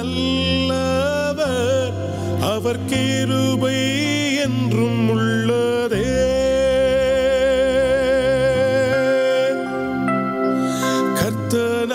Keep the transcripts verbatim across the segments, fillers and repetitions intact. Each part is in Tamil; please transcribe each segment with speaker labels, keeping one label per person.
Speaker 1: நல்லவர், அவர் கிருபை என்றும் உள்ளதே. கர்த்தர்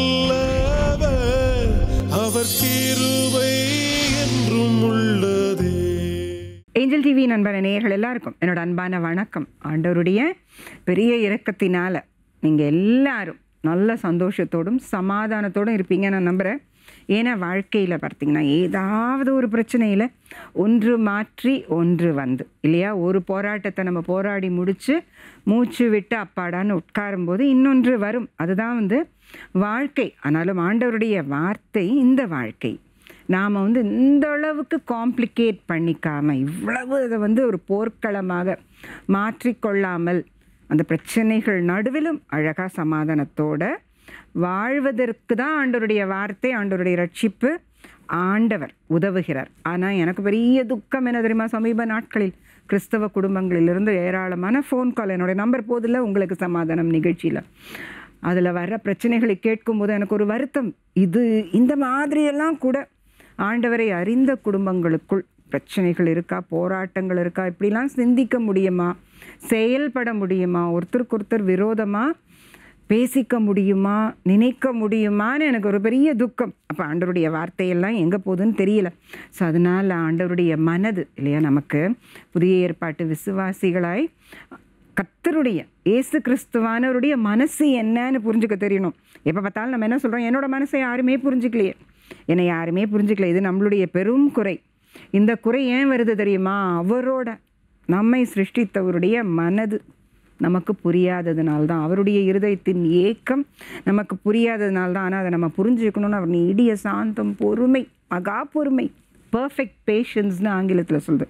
Speaker 1: நல்லவர், அவர் கிருபை என்றும் உள்ளதே.
Speaker 2: ஏஞ்சல் டிவி நண்பன நேயர்கள் எல்லாருக்கும் என்னோட அன்பான வணக்கம். ஆண்டவருடைய பெரிய இரக்கத்தினால நீங்கள் எல்லாரும் நல்ல சந்தோஷத்தோடும் சமாதானத்தோடும் இருப்பீங்க நான் நம்புகிறேன். ஏன்னா வாழ்க்கையில் பார்த்தீங்கன்னா ஏதாவது ஒரு பிரச்சனையில் ஒன்று மாற்றி ஒன்று வந்து இல்லையா, ஒரு போராட்டத்தை நம்ம போராடி முடித்து மூச்சு விட்டு அப்பாடான்னு உட்காரும்போது இன்னொன்று வரும். அதுதான் வந்து வாழ்க்கை. ஆனாலும் ஆண்டவருடைய வார்த்தை இந்த வாழ்க்கை நாம் வந்து இந்த அளவுக்கு காம்ப்ளிகேட் பண்ணிக்காமல், இவ்வளவு அதை வந்து ஒரு போர்க்களமாக மாற்றிக்கொள்ளாமல், அந்த பிரச்சனைகள் நடுவிலும் அழகாக சமாதானத்தோடு வாழ்வதற்கு தான் ஆண்டவருடைய வார்த்தை, ஆண்டவருடைய ரட்சிப்பு. ஆண்டவர் உதவுகிறார். ஆனால் எனக்கு பெரிய துக்கம் என்ன தெரியுமா, சமீப நாட்களில் கிறிஸ்தவ குடும்பங்களிலிருந்து ஏராளமான ஃபோன் கால், என்னுடைய நம்பர் போதில் உங்களுக்கு சமாதானம் நிகழ்ச்சியில் அதில் வர்ற பிரச்சனைகளை கேட்கும்போது எனக்கு ஒரு வருத்தம். இது இந்த மாதிரியெல்லாம் கூட ஆண்டவரை அறிந்த குடும்பங்களுக்குள் பிரச்சனைகள் இருக்கா, போராட்டங்கள் இருக்கா, இப்படிலாம் சிந்திக்க முடியுமா, செயல்பட முடியுமா, ஒருத்தருக்கு ஒருத்தர் விரோதமாக பேசிக்க முடியுமா, நினைக்க முடியுமான்னு எனக்கு ஒரு பெரிய துக்கம். அப்போ ஆண்டவருடைய வார்த்தையெல்லாம் எங்கே போகுதுன்னு தெரியல. ஸோ அதனால் ஆண்டவருடைய மனது இல்லையா, நமக்கு புதிய ஏற்பாட்டு விசுவாசிகளாய் கர்த்தருடைய இயேசு கிறிஸ்துவானவருடைய மனசு என்னன்னு புரிஞ்சுக்க தெரியணும். எப்போ பார்த்தாலும் நம்ம என்ன சொல்கிறோம், என்னோட மனசை யாருமே புரிஞ்சிக்கலையே, என்னை யாருமே புரிஞ்சிக்கல. இது நம்மளுடைய பெரும் குறை. இந்த குறை ஏன் வருது தெரியுமா, அவரோட நம்மை சிருஷ்டித்தவருடைய மனது நமக்கு புரியாததுனால்தான், அவருடைய இருதயத்தின் ஏக்கம் நமக்கு புரியாததுனால்தான். ஆனால் அதை நம்ம புரிஞ்சுக்கணும்னு அவர் நீடிய சாந்தம், பொறுமை, மகா பொறுமை, பர்ஃபெக்ட் பேஷன்ஸ்னு ஆங்கிலத்தில் சொல்லுது.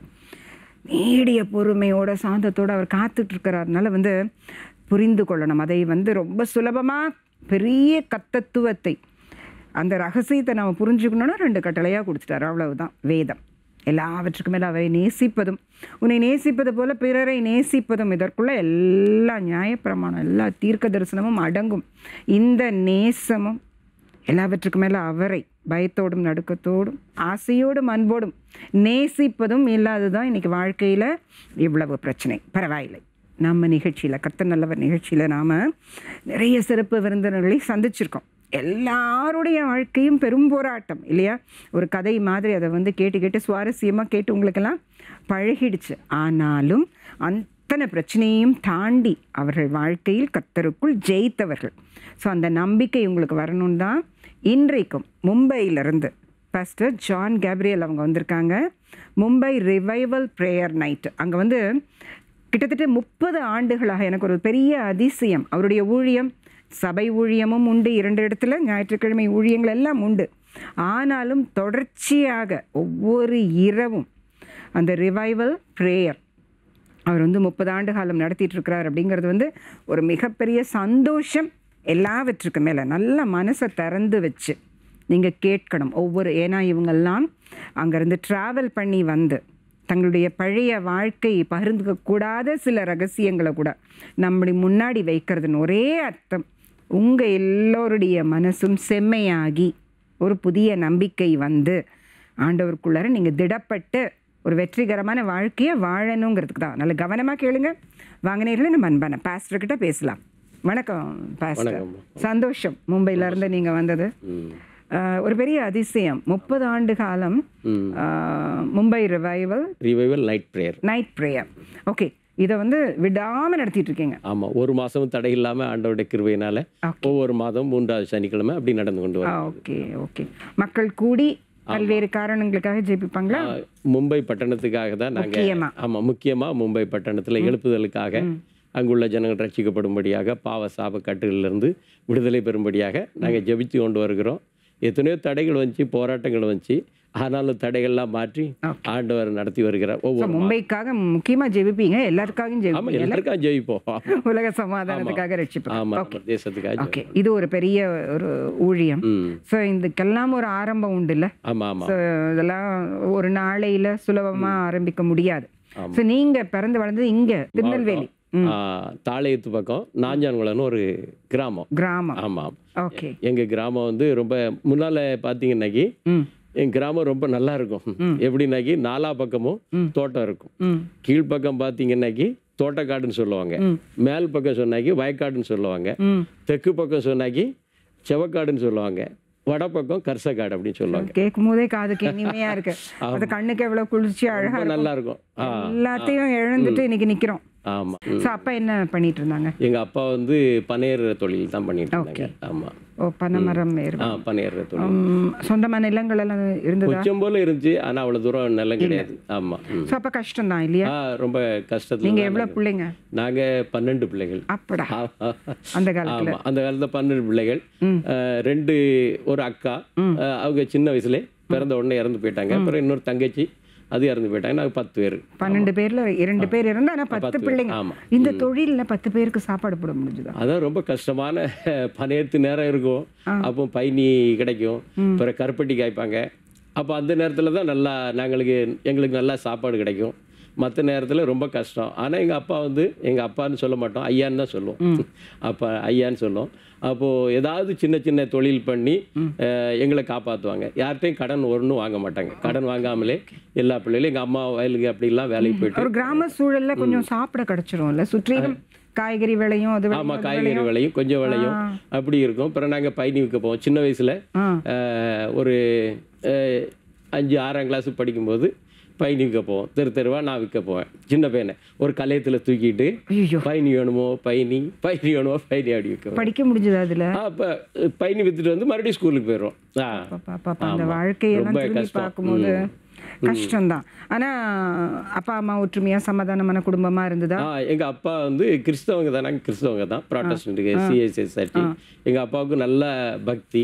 Speaker 2: நீடிய பொறுமையோட சாந்தத்தோடு அவர் காத்துட்ருக்கிறாருனால வந்து புரிந்து கொள்ளணும். அதை வந்து ரொம்ப சுலபமாக பெரிய கத்தத்துவத்தை, அந்த ரகசியத்தை நம்ம புரிஞ்சுக்கணுன்னா ரெண்டு கட்டளையாக கொடுத்துட்டார், அவ்வளவுதான் வேதம். எல்லாவற்றுக்கும் மேலே அவரை நேசிப்பதும், உன்னை நேசிப்பது போல பிறரை நேசிப்பதும், இதற்குள்ள எல்லா நியாயப்பிரமாணம், எல்லா தீர்க்க தரிசனமும் அடங்கும். இந்த நேசமும் எல்லாவற்றுக்கும் மேலே அவரை பயத்தோடும் நடுக்கத்தோடும் ஆசையோடும் அன்போடும் நேசிப்பதும் இல்லாததான் இன்றைக்கி வாழ்க்கையில் இவ்வளவு பிரச்சனை. பரவாயில்லை, நம்ம நிகழ்ச்சியில், கர்த்தர் நல்லவர் நிகழ்ச்சியில் நாம் நிறைய சிறப்பு விருந்தினர்களை சந்திச்சிருக்கோம். எல்லாருடைய வாழ்க்கையும் பெரும் போராட்டம் இல்லையா, ஒரு கதை மாதிரி அதை வந்து கேட்டு கேட்டு சுவாரஸ்யமாக கேட்டு உங்களுக்கெல்லாம் பழகிடுச்சு. ஆனாலும் அத்தனை பிரச்சனையும் தாண்டி அவர்கள் வாழ்க்கையில் கர்த்தருக்குள் ஜெயித்தவர்கள். ஸோ அந்த நம்பிக்கை உங்களுக்கு வரணும்னு தான் இன்றைக்கும் மும்பையிலிருந்து பாஸ்டர் ஜான் கேப்ரியல் அவங்க வந்திருக்காங்க. Mumbai revival prayer night. அங்கே வந்து கிட்டத்தட்ட முப்பது ஆண்டுகளாக எனக்கு ஒரு பெரிய அதிசயம். அவருடைய ஊழியம், சபை ஊழியமும் உண்டு, இரண்டு இடத்துல ஞாயிற்றுக்கிழமை ஊழியங்கள் எல்லாம் உண்டு. ஆனாலும் தொடர்ச்சியாக ஒவ்வொரு இரவும் அந்த ரிவைவல் ப்ரேயர் அவர் வந்து முப்பது ஆண்டு காலம் நடத்திட்டு இருக்கிறார். அப்படிங்கிறது வந்து ஒரு மிகப்பெரிய சந்தோஷம். எல்லாவற்றுக்கு மேலே நல்ல மனசை திறந்து வச்சு நீங்கள் கேட்கணும் ஒவ்வொரு, ஏன்னா இவங்கெல்லாம் அங்கேருந்து ட்ராவல் பண்ணி வந்து தங்களுடைய பழைய வாழ்க்கையை பகிர்ந்துக்கக்கூடாத சில ரகசியங்களை கூட நம்முடைய முன்னாடி வைக்கிறதுன்னு ஒரே அர்த்தம், உங்கள் எல்லோருடைய மனசும் செம்மையாகி ஒரு புதிய நம்பிக்கை வந்து ஆண்டவருக்குள்ளார நீங்கள் திடப்பட்டு ஒரு வெற்றிகரமான வாழ்க்கையை வாழணுங்கிறதுக்கு தான். நல்ல கவனமாக கேளுங்க. வாங்கினீர்களே நம்ம அன்பான பாஸ்டர்கிட்ட பேசலாம். வணக்கம் பாஸ்டர். சந்தோஷம் மும்பையிலேருந்து நீங்கள் வந்தது. ஒரு பெரிய அதிசயம். முப்பது ஆண்டு காலம் Mumbai revival
Speaker 3: revival night prayer
Speaker 2: night prayer okay, இதை வந்து விடாமல் நடத்திட்டு இருக்கீங்க.
Speaker 3: ஆமாம், ஒரு மாதமும் தடை இல்லாமல் ஆண்டவருடைய கிருபையினால ஒவ்வொரு மாதம் மூன்றாவது சனிக்கிழமை அப்படி நடந்து கொண்டு வரோம்.
Speaker 2: ஓகே ஓகே மக்கள் கூடி பல்வேறு காரணங்களுக்காக ஜெபிப்பாங்களா?
Speaker 3: மும்பை பட்டணத்துக்காக தான் நாங்கள், ஆமாம், முக்கியமாக மும்பை பட்டணத்தில் எழுப்புதலுக்காக, அங்குள்ள ஜனங்கள் ரட்சிக்கப்படும்படியாக, பாவ சாப கட்டுகளிலிருந்து விடுதலை பெறும்படியாக நாங்கள் ஜெபித்து கொண்டு வருகிறோம். எத்தனையோ தடைகள் வந்துச்சு, போராட்டங்கள் வந்துச்சு, ஆனாலும் தடைகள்லாம் மாற்றி ஆண்டவர் நடத்தி வருகிறார். ஒவ்வொரு
Speaker 2: மும்பைக்காக முக்கியமா ஜெபிப்பீங்க, எல்லாருக்காகவும்
Speaker 3: ஜெபிப்போம், எல்லாருக்காக ஜெபிப்போம்,
Speaker 2: உலக சமாதானத்துக்காக ரட்சிப்போம்.
Speaker 3: ஆமா, தேசத்துக்காக.
Speaker 2: ஓகே, இது ஒரு பெரிய ஒரு ஊழியம். ஸோ இதுக்கெல்லாம் ஒரு ஆரம்பம் உண்டு இல்லை?
Speaker 3: ஆமா ஆமா.
Speaker 2: ஸோ இதெல்லாம் ஒரு நாளையில சுலபமா ஆரம்பிக்க முடியாது. ஸோ நீங்க பிறந்து வளர்ந்தது இங்க திருநெல்வேலி
Speaker 3: தாளையத்து பக்கம் நாஞ்சான்குளம்னு ஒரு கிராமம்.
Speaker 2: கிராமம்.
Speaker 3: ஆமாம்.
Speaker 2: ஓகே.
Speaker 3: எங்கள் கிராமம் வந்து ரொம்ப முன்னால் பார்த்தீங்கன்னாக்கி எங்கள் கிராமம் ரொம்ப நல்லா இருக்கும். எப்படின்னாக்கி நாலா பக்கமும் தோட்டம் இருக்கும். கீழ்ப்பக்கம் பார்த்தீங்கன்னாக்கி தோட்டக்காடுன்னு சொல்லுவாங்க, மேல் பக்கம் சொன்னாக்கி வயக்காடுன்னு சொல்லுவாங்க, தெற்கு பக்கம் சொன்னாக்கி செவக்காடுன்னு சொல்லுவாங்க, வடப்பக்கம் கர்சக்காடு அப்படின்னு சொல்லுவாங்க.
Speaker 2: கேட்கும் போதே காதுக்கு இனிமையா இருக்கு. அது கண்ணுக்கு எவ்வளவு குளிர்ச்சி அழகா
Speaker 3: நல்லா இருக்கும்.
Speaker 2: எல்லாத்தையும் இழந்துட்டு இன்னைக்கு நிக்கிறோம்.
Speaker 3: ஆமா.
Speaker 2: சோ அப்பா என்ன பண்ணிட்டு இருந்தாங்க?
Speaker 3: எங்க அப்பா வந்து பனையேற தொழில் தான் பண்ணிட்டு இருந்தாங்க. ஆமா.
Speaker 2: ஓ, பனைமரம் ஏறு.
Speaker 3: ஆ, பனையேற தொழில்.
Speaker 2: சொந்தமான நிலங்கள் எல்லாம் இருந்ததா?
Speaker 3: கொஞ்சம் போல இருந்துச்சு, ஆனா அவ்வளவு தூரம் நிலம் கிடையாது. ஆமா.
Speaker 2: சோ அப்ப கஷ்டம் தான் இல்லையா?
Speaker 3: ரொம்ப கஷ்டத்துல.
Speaker 2: நீங்க எவ்வளவு பிள்ளைங்க?
Speaker 3: நாங்க பன்னெண்டு பிள்ளைகள்.
Speaker 2: அப்படா. அந்த காலத்துல?
Speaker 3: ஆமா, அந்த காலத்துல பன்னெண்டு பிள்ளைகள். ரெண்டு ஒரு அக்கா, அவங்க சின்ன வயசுல பிறந்த உடனே இறந்து போயிட்டாங்க. அப்புறம் இன்னொரு தங்கச்சி, அது இறந்து போயிட்டாங்க. நாங்கள் பத்து பேர். பன்னெண்டு
Speaker 2: பேர்ல இரண்டு பேர் இறந்து, ஆனா பத்து பிள்ளைங்க. இந்த தொழில பத்து பேருக்கு சாப்பாடு போட முடிஞ்சதா?
Speaker 3: அதான் ரொம்ப கஷ்டமான. பனையத்து நேரம் இருக்கும், அப்போ பைனி கிடைக்கும், பிறகு கருப்பட்டி காய்ப்பாங்க. அப்போ அந்த நேரத்தில் தான் நல்லா நாங்களுக்கு எங்களுக்கு நல்லா சாப்பாடு கிடைக்கும். மற்ற நேரத்தில் ரொம்ப கஷ்டம். ஆனால் எங்கள் அப்பா வந்து எங்கள் அப்பான்னு சொல்ல மாட்டோம், ஐயான்னு தான் சொல்லுவோம். அப்பா ஐயான்னு சொல்லுவோம். அப்போது ஏதாவது சின்ன சின்ன தொழில் பண்ணி எங்களை காப்பாற்றுவாங்க. யார்கிட்டையும் கடன் ஒன்றும் வாங்க மாட்டாங்க. கடன் வாங்காமலே எல்லா பிள்ளைகளும் எங்கள் அம்மா வயலுக்கு அப்படிலாம் வேலைக்கு போயிட்டு.
Speaker 2: ஒரு கிராம சூழலில் கொஞ்சம் சாப்பிட கிடச்சிரும்ல, சுற்றிலும் காய்கறி விலையும் அது.
Speaker 3: ஆமாம், காய்கறி விலையும் கொஞ்சம் விலையும் அப்படி இருக்கும். அப்புறம் நாங்கள் பயணி விற்க போவோம். சின்ன வயசில் ஒரு அஞ்சு ஆறாம் கிளாஸ் படிக்கும்போது பயணி விற்க போவோம். தெரு தெருவா நான் விற்க போவேன். சின்ன பையனை ஒரு கலையத்தில் தூக்கிட்டு பயணி வேணுமோ பயணி பயணி வேணுமோ பயணி அப்படி விற்க.
Speaker 2: படிக்க முடிஞ்சது அதில்?
Speaker 3: அப்போ பயணி விற்றுட்டு வந்து மறுபடியும் ஸ்கூலுக்கு போயிடுவோம்.
Speaker 2: அந்த வாழ்க்கையெல்லாம் பார்க்கும்போது கஷ்டம்தான். ஆனா அப்பா அம்மா ஒற்றுமையா சமாதானமான குடும்பமா இருந்ததா?
Speaker 3: எங்க அப்பா வந்து கிறிஸ்தவங்க தான். நாங்கள் கிறிஸ்தவங்க தான், ப்ராட்டஸ்டன்ட் சிஎஸ்ஐ சொசைட்டி. எங்க அப்பாவுக்கு நல்ல பக்தி.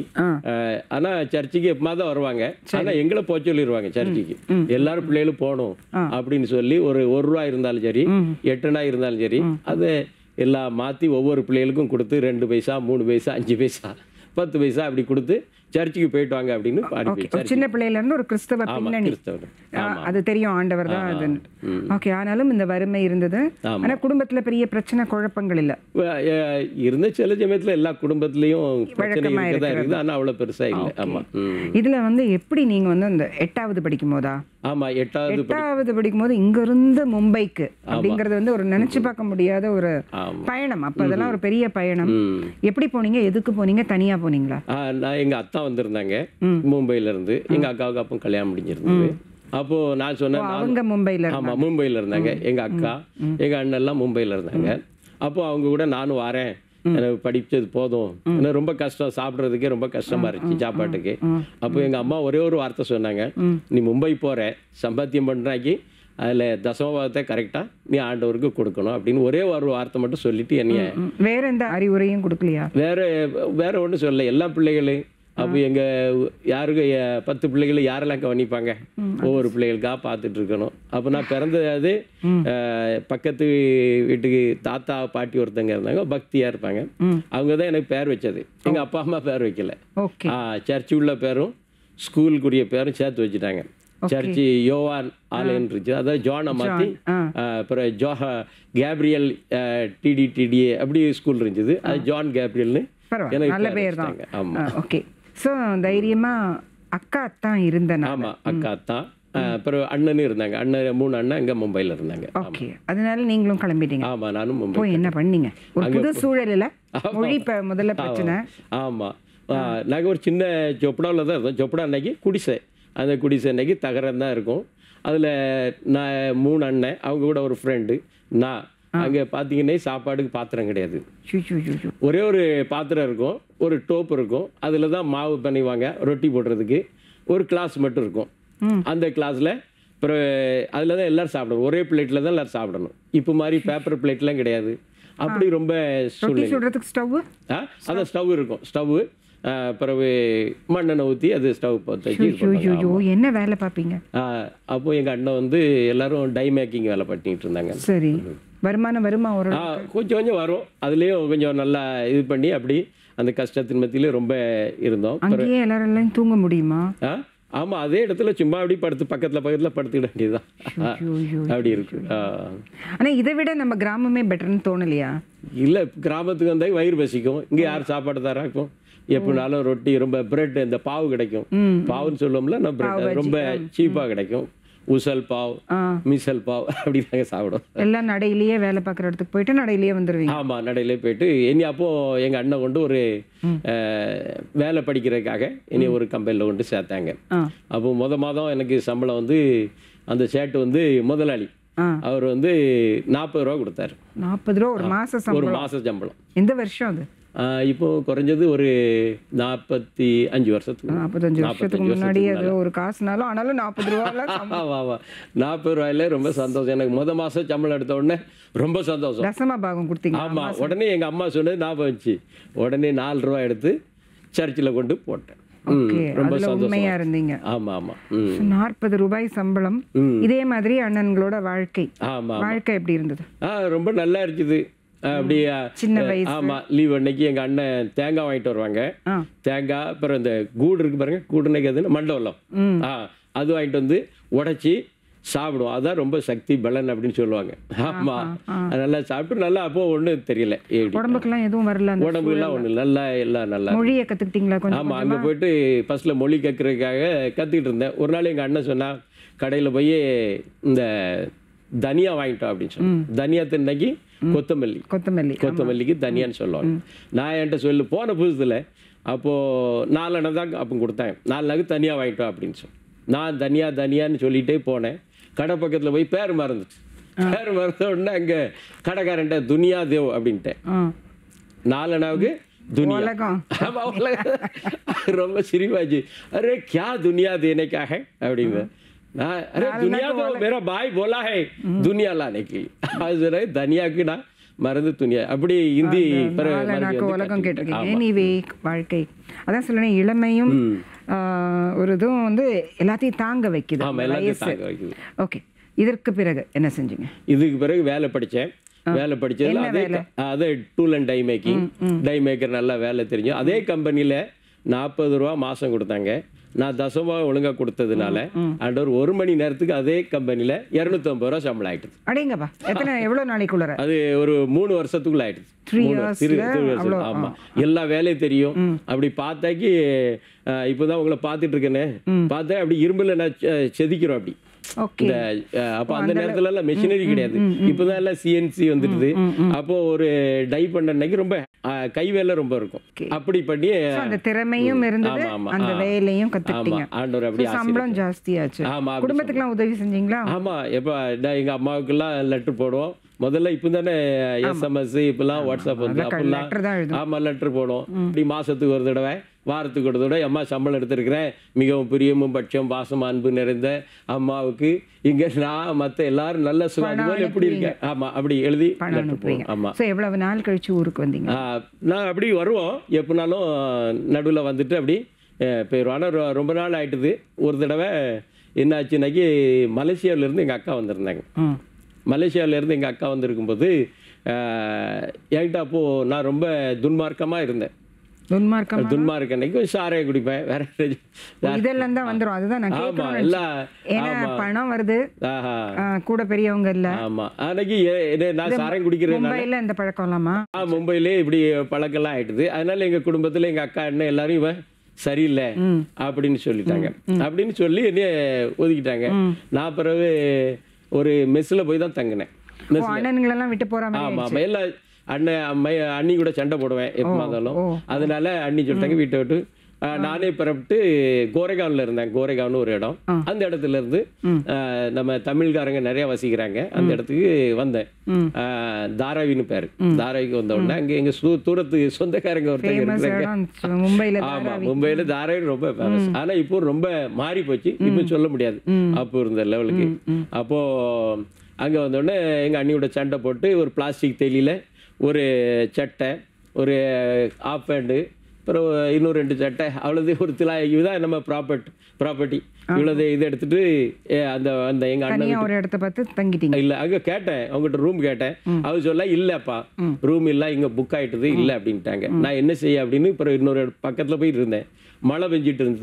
Speaker 3: ஆனா சர்ச்சுக்கு எப்பமா தான் வருவாங்க. ஆனா எங்களை போக சொல்லிடுவாங்க சர்ச்சுக்கு. எல்லாரும் பிள்ளைகளும் போகணும் அப்படின்னு சொல்லி ஒரு ஒரு ரூபா இருந்தாலும் சரி, எட்டுனா இருந்தாலும் சரி, அதை எல்லாம் மாற்றி ஒவ்வொரு பிள்ளைகளுக்கும் கொடுத்து ரெண்டு பைசா மூணு பைசா அஞ்சு பைசா பத்து பைசா அப்படி கொடுத்து சர்ச்சுக்கு போயிட்டு வாங்க அப்படின்னு.
Speaker 2: சின்ன பிள்ளையில இருந்து ஒரு கிறிஸ்தவ பின்னணி, அது தெரியும், ஆண்டவர் தான் அது. ஓகே. ஆனாலும் இந்த வறுமை இருந்தது. ஆனா குடும்பத்துல பெரிய பிரச்சனை குழப்பங்கள் இல்ல
Speaker 3: இருந்த. சில சமயத்துல எல்லா குடும்பத்திலயும் பிரச்சனை இருக்குது, ஆனா அவ்வளவு பெருசா இல்ல. ஆமா.
Speaker 2: இதுல வந்து எப்படி நீங்க வந்து இந்த எட்டாவது படிக்கும் போதா?
Speaker 3: ஆமா, எட்டாவது
Speaker 2: எட்டாவது படிக்கும் போது இங்க இருந்து மும்பைக்கு அப்படிங்கறது வந்து ஒரு நினைச்சு பார்க்க முடியாத ஒரு பயணம். அப்ப அதெல்லாம் ஒரு பெரிய பயணம். எப்படி போனீங்க? எதுக்கு போனீங்க? தனியா போனீங்களா?
Speaker 3: நான் எங்க அத்தா வந்திருந்தாங்க மும்பைல இருந்து. எங்க அக்காவுக்கு அப்போ கல்யாணம் முடிஞ்சிருந்தது. அப்போ நான் சொன்னேன்,
Speaker 2: அவங்க மும்பைல.
Speaker 3: ஆமா, மும்பைல இருந்தாங்க. எங்க அக்கா எங்க அண்ணன் எல்லாம் மும்பைல இருந்தாங்க. அப்போ அவங்க கூட நானும் வரேன், எனக்கு படிச்சது போதும், எனக்கு ரொம்ப கஷ்டம், சாப்பிட்றதுக்கே ரொம்ப கஷ்டமா இருந்துச்சு சாப்பாட்டுக்கு. அப்போ எங்க அம்மா ஒரே ஒரு வார்த்தை சொன்னாங்க, நீ மும்பை போற, சம்பாத்தியம் பண்றாக்கி அதில் தசமபாகத்தை கரெக்டாக நீ ஆண்டவருக்கு கொடுக்கணும் அப்படின்னு ஒரே ஒரு வார்த்தை மட்டும் சொல்லிட்டு என்னைய
Speaker 2: வேற எந்த அறிவுரையும் கொடுக்கலையா?
Speaker 3: வேற வேற ஒன்றும் சொல்லலை. எல்லா பிள்ளைகளையும் அப்போ எங்கள் யாருக்கு பத்து பிள்ளைகளை யாரெல்லாம் கவனிப்பாங்க, ஒவ்வொரு பிள்ளைகளுக்காக பார்த்துட்டு இருக்கணும். அப்போ நான் பிறந்தது பக்கத்து வீட்டுக்கு தாத்தா பாட்டி ஒருத்தங்க இருந்தாங்க, பக்தியாக இருப்பாங்க. அவங்க தான் எனக்கு பேர் வச்சது. எங்கள் அப்பா அம்மா பேர் வைக்கல. சர்ச்சு உள்ள பேரும் ஸ்கூலுக்குரிய பேரும் சேர்த்து வச்சுட்டாங்க. சர்ச்சு யோவான் ஆலயம் இருந்துச்சு, அதாவது ஜோனை மாற்றி அப்புறம் ஜோ கேப்ரியல் டிடி டிடிஏ அப்படி ஸ்கூல் இருந்துச்சு. அது ஜான் கேப்ரியல்னு
Speaker 2: நல்ல பேர் தான். ஆமா. ஓகே. ஸோ தைரியமா அக்கா தான் இருந்தேன்.
Speaker 3: ஆமா, அக்கா தான். அப்புறம் அண்ணனும் இருந்தாங்க. அண்ணன் மூணு அண்ணன் இங்கே மும்பையில் இருந்தாங்க.
Speaker 2: ஓகே. அதனால நீங்களும் கிளம்பிட்டீங்க?
Speaker 3: ஆமா, நானும் மும்பை.
Speaker 2: போய் என்ன பண்ணீங்க? ஒரு புது சூழலில் மொழி முதல்ல பிரச்சனை.
Speaker 3: ஆமா, நாங்கள் ஒரு சின்ன சொப்படாவில் தான் இருந்தோம். சொப்படா அன்னைக்கு குடிசை, அந்த குடிசை அன்னைக்கு தகரம் தான் இருக்கும். அதில் நான் மூணு அண்ணன், அவங்க கூட ஒரு ஃப்ரெண்டு, நான். அங்கே பார்த்தீங்கன்னா சாப்பாடுக்கு பாத்திரம் கிடையாது. ஒரே ஒரு பாத்திரம் இருக்கும், ஒரு டோப்பு இருக்கும், அதில் தான் மாவு பண்ணிவாங்க ரொட்டி போடுறதுக்கு. ஒரு கிளாஸ் மட்டும் இருக்கும். அந்த கிளாஸில் அப்புறம் அதில் தான் எல்லோரும் சாப்பிடணும். ஒரே பிளேட்டில் தான் எல்லோரும் சாப்பிடணும். இப்போ மாதிரி பேப்பர் பிளேட்லாம் கிடையாது. அப்படி ரொம்ப
Speaker 2: சூழ்நிலை. ஸ்டவ்
Speaker 3: ஆ அதான் ஸ்டவ் இருக்கும். ஸ்டவ்வு பிறகு மண்ணெண்ணெய் ஊற்றி அது ஸ்டவ் பற்றி
Speaker 2: என்ன வேலை பார்ப்பீங்க?
Speaker 3: அப்போ எங்கள் அண்ணன் வந்து எல்லாரும் டை மேக்கிங் வேலை பண்ணிட்டு இருந்தாங்க.
Speaker 2: சரி. வருமானம் வருமா? ஒரு
Speaker 3: கொஞ்சம் கொஞ்சம் வரும். அதுலேயும் கொஞ்சம் நல்லா இது பண்ணி அப்படி அந்த கஷ்டத்தின் மத்தியில ரொம்ப இருந்தோம்.
Speaker 2: அங்கேயே எல்லாரும் தூங்க முடியுமா?
Speaker 3: ஆமா அதே இடத்துல சும்மா அப்படி படுத்து பக்கத்துல பக்கத்துல படுத்துக்கிட வேண்டியதுதான். அப்படி இருக்கு.
Speaker 2: ஆனா இதை விட நம்ம கிராமமே பெட்டர்னு தோணலையா?
Speaker 3: இல்ல கிராமத்துக்கு வந்தா வயிறு பசிக்கும். இங்க யார் சாப்பாடு தரா? இப்போ எப்படினாலும் ரொட்டி, ரொம்ப பிரெட், இந்த பாவு கிடைக்கும். பாவுன்னு சொல்லுவோம்ல, நம்ம பிரெட் ரொம்ப சீப்பா கிடைக்கும். உசல் பாவ், மிசல் பாவ் அப்படி தாங்க சாப்பிடும்.
Speaker 2: எல்லாம் நடையிலேயே வேலை பார்க்குற இடத்துக்கு போயிட்டு நடையிலேயே வந்துடுவீங்க?
Speaker 3: ஆமா நடையிலே போயிட்டு இனி அப்போ எங்க அண்ணன் கொண்டு ஒரு வேலை படிக்கிறதுக்காக இனி ஒரு கம்பெனியில் கொண்டு சேர்த்தாங்க. அப்போ முத மாதம் எனக்கு சம்பளம் வந்து அந்த சேட்டு வந்து முதலாளி அவர் வந்து நாற்பது ரூபா கொடுத்தாரு.
Speaker 2: நாற்பது ரூபா ஒரு மாசம் சம்பளம்?
Speaker 3: ஒரு மாசம் சம்பளம்.
Speaker 2: எந்த வருஷம் அது?
Speaker 3: இப்போ குறைஞ்சது ஒரு நாற்பத்தி அஞ்சு வருஷத்துக்கு
Speaker 2: நாற்பத்தஞ்சு வருஷத்துக்கு முன்னாடி அது ஒரு காசுனாலும் ஆனாலும் நாற்பது ரூபாய்.
Speaker 3: நாற்பது ரூபாயில ரொம்ப சந்தோஷம். எனக்கு முத மாசம் சம்பளம் எடுத்த உடனே ரொம்ப சந்தோஷம்.
Speaker 2: தசம பாகம் கொடுத்தீங்க?
Speaker 3: ஆமா. உடனே எங்க அம்மா சொன்னது ஞாபகம் வச்சு உடனே நாலு ரூபாய் எடுத்து சர்ச்சில் கொண்டு போட்டேன். ரொம்ப
Speaker 2: உண்மையா இருந்தீங்க.
Speaker 3: ஆமா ஆமா.
Speaker 2: நாற்பது ரூபாய் சம்பளம். இதே மாதிரி அண்ணன்களோட வாழ்க்கை வாழ்க்கை எப்படி இருந்தது?
Speaker 3: ரொம்ப நல்லா இருக்குது. அப்படியே
Speaker 2: சின்ன வயசு.
Speaker 3: ஆமா லீவ் அன்னைக்கு எங்க அண்ணன் தேங்காய் வாங்கிட்டு வருவாங்க. தேங்காய் அப்புறம் இந்த கூடு இருக்கு பாருங்க, கூடுனைக்கு அது மண்டவலம், அது வாங்கிட்டு வந்து உடைச்சி சாப்பிடுவோம். அதான் ரொம்ப சக்தி பலன் அப்படின்னு சொல்லுவாங்க. ஆமா நல்லா சாப்பிட்டு நல்லா அப்போ ஒன்றும் தெரியல.
Speaker 2: உடம்புக்கெல்லாம் எதுவும் வரல?
Speaker 3: உடம்பு எல்லாம் ஒண்ணு நல்லா எல்லாம் நல்லா.
Speaker 2: மொழியை கத்துக்கிட்டீங்களா?
Speaker 3: ஆமா அங்க போயிட்டு ஃபர்ஸ்ட்ல மொழி கற்கிறதுக்காக கத்துக்கிட்டு இருந்தேன். ஒரு நாள் எங்க அண்ணன் சொன்னா கடையில போய் இந்த தனியா வாங்கிட்டோம் அப்படின்னு சொன்னேன். தனியா தின்னைக்கு கொத்தமல்லி கொத்தமல்லி கொத்தமல்லிக்கு தனியான்னு சொல்லுவாங்க. நான் என்கிட்ட சொல்லு போன புதுசுல அப்போ நாலு தான் அப்போ கொடுத்தாங்க. நாலு நகு தனியா வாங்கிட்டோம் அப்படின்னு சொல்லி நான் தனியா தனியான்னு சொல்லிட்டே போனேன். கடை பக்கத்துல போய் பேர் மறந்துச்சு. பேர் மறந்த உடனே அங்க கடைக்காரன்ட்ட துனியா தேவ் அப்படின்ட்டேன். நாலு அண்ணாவுக்கு துனியா. ரொம்ப சிரிப்பாச்சு. அரே கியா துனியா தேனைக்காக அப்படின்னு. अरे दुनिया तो मेरा भाई बोला है दुनिया लाने की. தனியாக்கு நான் மறந்து துணியா அப்படி இந்தி
Speaker 2: உலகம் கேட்டிருக்கீங்க. நீவே வாழ்க்கை அதான் சொல்லுறேன், இளமையும் ஒரு இதுவும் வந்து எல்லாத்தையும் தாங்க வைக்குது. ஓகே, இதற்கு பிறகு என்ன செஞ்சீங்க?
Speaker 3: இதுக்கு பிறகு வேலை படித்தேன். வேலை படிச்சதுல அதே அதே tool and die making, die maker நல்லா வேலை தெரியும். அதே கம்பெனியில் நாற்பது ரூபா மாதம் கொடுத்தாங்க. நான் தசமா ஒழுங்கா கொடுத்ததுனால ஆண்டவர் ஒரு மணி நேரத்துக்கு அதே கம்பெனில இருநூத்தி ஐம்பது ரூபா சம்பளம் ஆயிடுது.
Speaker 2: அடேங்கப்பா, எத்தனை எவ்வளவு நாளைக்குள்ள?
Speaker 3: அது ஒரு மூணு வருஷத்துக்குள்ள ஆயிடுது. ஆமா எல்லா வேலையும் தெரியும். அப்படி பார்த்தாக்கி இப்பதான் உங்களை பார்த்துட்டு இருக்கேன்னு பார்த்தா அப்படி இரும்புல நான் செதுக்கிறோம் அப்படி. அப்போ அந்த நேரத்துல எல்லாம் மெஷினரி கிடையாது. இப்பதான் எல்லாம் சிஎன்சி வந்துடுது. அப்போ ஒரு டை பண்ண அன்னைக்கு ரொம்ப கை வேலை ரொம்ப இருக்கும். அப்படி பண்ணி
Speaker 2: அந்த திறமையும் இருந்தது, அந்த வேலையும் கத்துக்கிட்டீங்க.
Speaker 3: ஆண்டவர் அப்படி
Speaker 2: சம்பளம் ஜாஸ்தியாச்சு. குடும்பத்துக்கு எல்லாம் உதவி செஞ்சீங்களா?
Speaker 3: ஆமா, எப்ப எங்க அம்மாவுக்கு எல்லாம் லெட்டர் போடுவோம். முதல்ல இப்ப தானே எஸ்எம்எஸ் இப்பெல்லாம் வாட்ஸ்அப் வந்து அப்பெல்லாம் ஆமா லெட்டர் போடும். இப்படி மாசத்துக்கு ஒரு தடவை வாரத்துக்கு ஒரு தடவை அம்மா சம்பளம் எடுத்திருக்கிறேன், மிகவும் பிரியமும் பட்சம் பாசம் அன்பு நிறைந்த அம்மாவுக்கு இங்க நான் மத்த எல்லாரும் நல்ல சுகாதாரம் எப்படி இருக்கேன் ஆமா அப்படி எழுதி லெட்டர் போடுவோம். ஆமா.
Speaker 2: எவ்வளவு நாள் கழிச்சு ஊருக்கு வந்தீங்க?
Speaker 3: நான் அப்படி வருவோம், எப்பனாலும் நடுவில் வந்துட்டு அப்படி போயிடுவோம். ஆனால் ரொம்ப நாள் ஆயிட்டுது. ஒரு தடவை என்ன ஆச்சுன்னாக்கி மலேசியாவிலேருந்து எங்கள் அக்கா வந்திருந்தாங்க. மலேசியாவிலேருந்து எங்கள் அக்கா வந்திருக்கும்போது என்கிட்ட அப்போது நான் ரொம்ப துன்மார்க்கமாக இருந்தேன்.
Speaker 2: துன்மார்க்கம்
Speaker 3: துன்மார்க்க அன்னைக்கு சாரையை குடிப்பேன். வேற
Speaker 2: இதெல்லாம் தான் வந்துரும். அதுதான் நான் கேட்கிறேன். எல்லாம் ஏன்னா பணம் வருது, கூட பெரியவங்க இல்ல.
Speaker 3: ஆமா, அன்னைக்கு நான் சாராயம் குடிக்கிறேன்.
Speaker 2: மும்பைல இந்த பழக்கம் இல்லாமா?
Speaker 3: மும்பையிலே இப்படி பழக்கம் எல்லாம் ஆயிட்டுது. அதனால எங்க குடும்பத்துல எங்க அக்கா என்ன எல்லாரும் இவன் சரியில்லை அப்படின்னு சொல்லிட்டாங்க. அப்படின்னு சொல்லி என்ன ஒதுக்கிட்டாங்க. நான் பிறகு ஒரு மெஸ்ல போய் தான் தங்கினேன்.
Speaker 2: அண்ணன்களெல்லாம் விட்டு போறாங்க.
Speaker 3: ஆமா, எல்லா அண்ணன் அம்மா அண்ணி கூட சண்டை போடுவேன் எப்போ இருந்தாலும். அதனால அண்ணி சொல்லிட்டாங்க வீட்டை விட்டு. நானே பிறப்பிட்டு கோரைகாவ்ல இருந்தேன். கோரைகாவ்னு ஒரு இடம். அந்த இடத்துல இருந்து நம்ம தமிழ்காரங்க நிறைய வசிக்கிறாங்க. அந்த இடத்துக்கு வந்தேன். தாராவின்னு பேரு. தாராவிக்கு வந்த உடனே அங்க எங்க தூரத்து சொந்தக்காரங்க ஒருத்தங்க இருக்கிறாங்க. மும்பைல ஆமா, மும்பையில தாராவி ரொம்ப ஃபேமஸ். ஆனா இப்போ ரொம்ப மாறி போச்சு. இப்போ சொல்ல முடியாது அப்போ இருந்த லெவலுக்கு. அப்போ அங்க வந்த உடனே எங்க அண்ணியோட சண்டை போட்டு ஒரு பிளாஸ்டிக் தேலியில ஒரு சட்டை, ஒரு ஆஃப் பேண்டு, அப்புறம் இன்னும் ரெண்டு சட்டை, அவ்வளோது ஒரு திலா. இதுதான் நம்ம ப்ராப்பர்ட்டி ப்ராப்பர்ட்டி இவ்வளவு இது எடுத்துட்டு அந்த அந்த எங்க அண்ணன்
Speaker 2: ஒரு இடத்த பார்த்து தங்கிட்டீங்க?
Speaker 3: இல்ல, அங்க கேட்டேன், அவங்ககிட்ட ரூம் கேட்டேன். அவர் சொல்ல இல்லப்பா ரூம் இல்ல, இங்க புக் ஆயிட்டுது இல்ல அப்படின்ட்டாங்க. நான் என்ன செய்ய அப்படின்னு அப்புறம் இன்னொரு பக்கத்துல போய் இருந்தேன். மழை பெஞ்சிட்டு இருந்தது.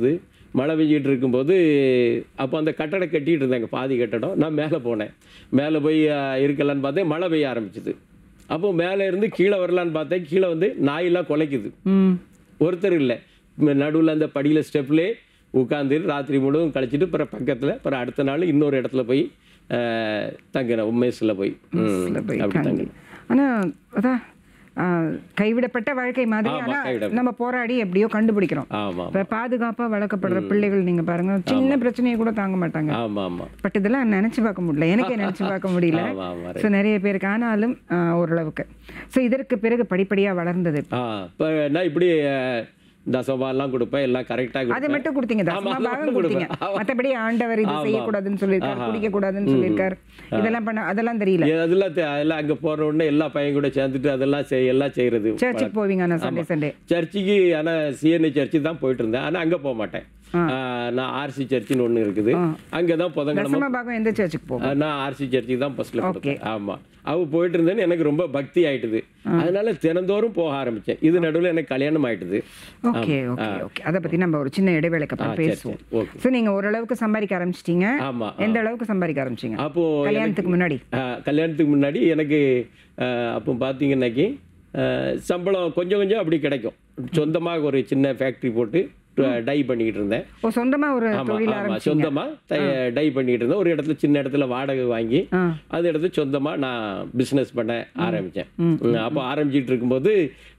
Speaker 3: மழை பெஞ்சிட்டு இருக்கும்போது அப்போ அந்த கட்டடம் கட்டிகிட்டு இருந்தாங்க, பாதி கட்டடம். நான் மேலே போனேன். மேலே போய் இருக்கலான்னு பார்த்தேன், மழை பெய்ய ஆரம்பிச்சிது. அப்போ மேலே இருந்து கீழே வரலான்னு பார்த்தேன், கீழே வந்து நாயெல்லாம் குலைக்குது. ஒருத்தர் இல்லை, நடுவில் அந்த படியில் ஸ்டெப்லேயே உட்காந்து ராத்திரி முழுவதும் கழிச்சிட்டு அப்புறம் பக்கத்தில் அப்புறம் அடுத்த நாள் இன்னொரு இடத்துல போய் தங்கினேன், மெஸ்ஸில் போய் அப்படி தங்கினேன்.
Speaker 2: ஆனால் அதான் கைவிடப்பட்ட வாழ்க்கை மாதிரி. ஆனால் நம்ம போராடி எப்படியோ கண்டுபிடிக்கிறோம். இப்போ பாதுகாப்பாக வளர்க்கப்படுற பிள்ளைகள் நீங்கள் பாருங்க, சின்ன பிரச்சனையை கூட தாங்க மாட்டாங்க.
Speaker 3: ஆமாம் ஆமாம்.
Speaker 2: பட் இதெல்லாம் நினச்சி பார்க்க முடியல, எனக்கே நினச்சி பார்க்க முடியல. ஸோ நிறைய பேருக்கு ஆனாலும் ஓரளவுக்கு. ஸோ இதற்கு பிறகு படிப்படியாக வளர்ந்தது.
Speaker 3: இப்போ நான் இப்படி தசமாலாம் கொடுப்பேன், எல்லாம் கரெக்டாக.
Speaker 2: அதை மட்டும் கொடுத்தீங்க, தசமாபாகம் கொடுத்தீங்க. மற்றபடி ஆண்டவர் இது செய்யக்கூடாதுன்னு சொல்லியிருக்காரு, குடிக்கக்கூடாதுன்னு சொல்லியிருக்காரு, இதெல்லாம் பண்ண அதெல்லாம் தெரியல.
Speaker 3: அதெல்லாம் அதெல்லாம் அங்கே போகிற உடனே எல்லா பையன் கூட சேர்ந்துட்டு அதெல்லாம் செய் எல்லாம் செய்கிறது.
Speaker 2: சர்ச்சுக்கு போவீங்க? ஆனால் சண்டே சண்டே
Speaker 3: சர்ச்சுக்கு, ஆனால் சிஎன்ஐ சர்ச்சுக்கு தான் போயிட்டு இருந்தேன். ஆனால் அங்கே போக மாட்டேன். நான் ஆர்சி சர்ச்சுன்னு ஒன்று இருக்குது, அங்கே தான் புதன்கிழமை.
Speaker 2: எந்த சர்ச்சுக்கு போவேன்?
Speaker 3: நான் ஆர்சி சர்ச்சுக்கு தான் ஃபர்ஸ்ட்ல கொடுத்தேன். ஆமாம், அவ போயிட்டு இருந்தேன்னு எனக்கு ரொம்ப பக்தி ஆயிட்டுது. அதனால தினந்தோறும் போக ஆரம்பிச்சேன். இது நடுவில் எனக்கு கல்யாணம் ஆயிட்டுது.
Speaker 2: Okay okay okay. அதை பற்றி நம்ம ஒரு சின்ன இடைவேளைக்கு அப்புறம் பேசுவோம். ஸோ நீங்கள் ஓரளவுக்கு சம்பாதிக்க ஆரம்பிச்சிட்டீங்க.
Speaker 3: ஆமாம்.
Speaker 2: எந்த அளவுக்கு சம்பாதிக்க ஆரம்பிச்சிங்க
Speaker 3: அப்போ
Speaker 2: கல்யாணத்துக்கு முன்னாடி?
Speaker 3: கல்யாணத்துக்கு முன்னாடி எனக்கு அப்போ பார்த்தீங்கன்னாக்கி சம்பளம் கொஞ்சம் கொஞ்சம் அப்படி கிடைக்கும். சொந்தமாக ஒரு சின்ன ஃபேக்ட்ரி போட்டு டை பண்ணிக்கிட்டு இருந்தேன்.
Speaker 2: சொந்தமா ஒரு தொழில் ஆரம்பிச்சீங்க?
Speaker 3: சொந்தமா டை பண்ணிட்டு இருந்தேன். ஒரு இடத்துல சின்ன இடத்துல வாடகை வாங்கி அது இடத்துல சொந்தமா நான் பிசினஸ் பண்ண ஆரம்பிச்சேன். அப்போ ஆரம்பிச்சிட்டு இருக்கும்போது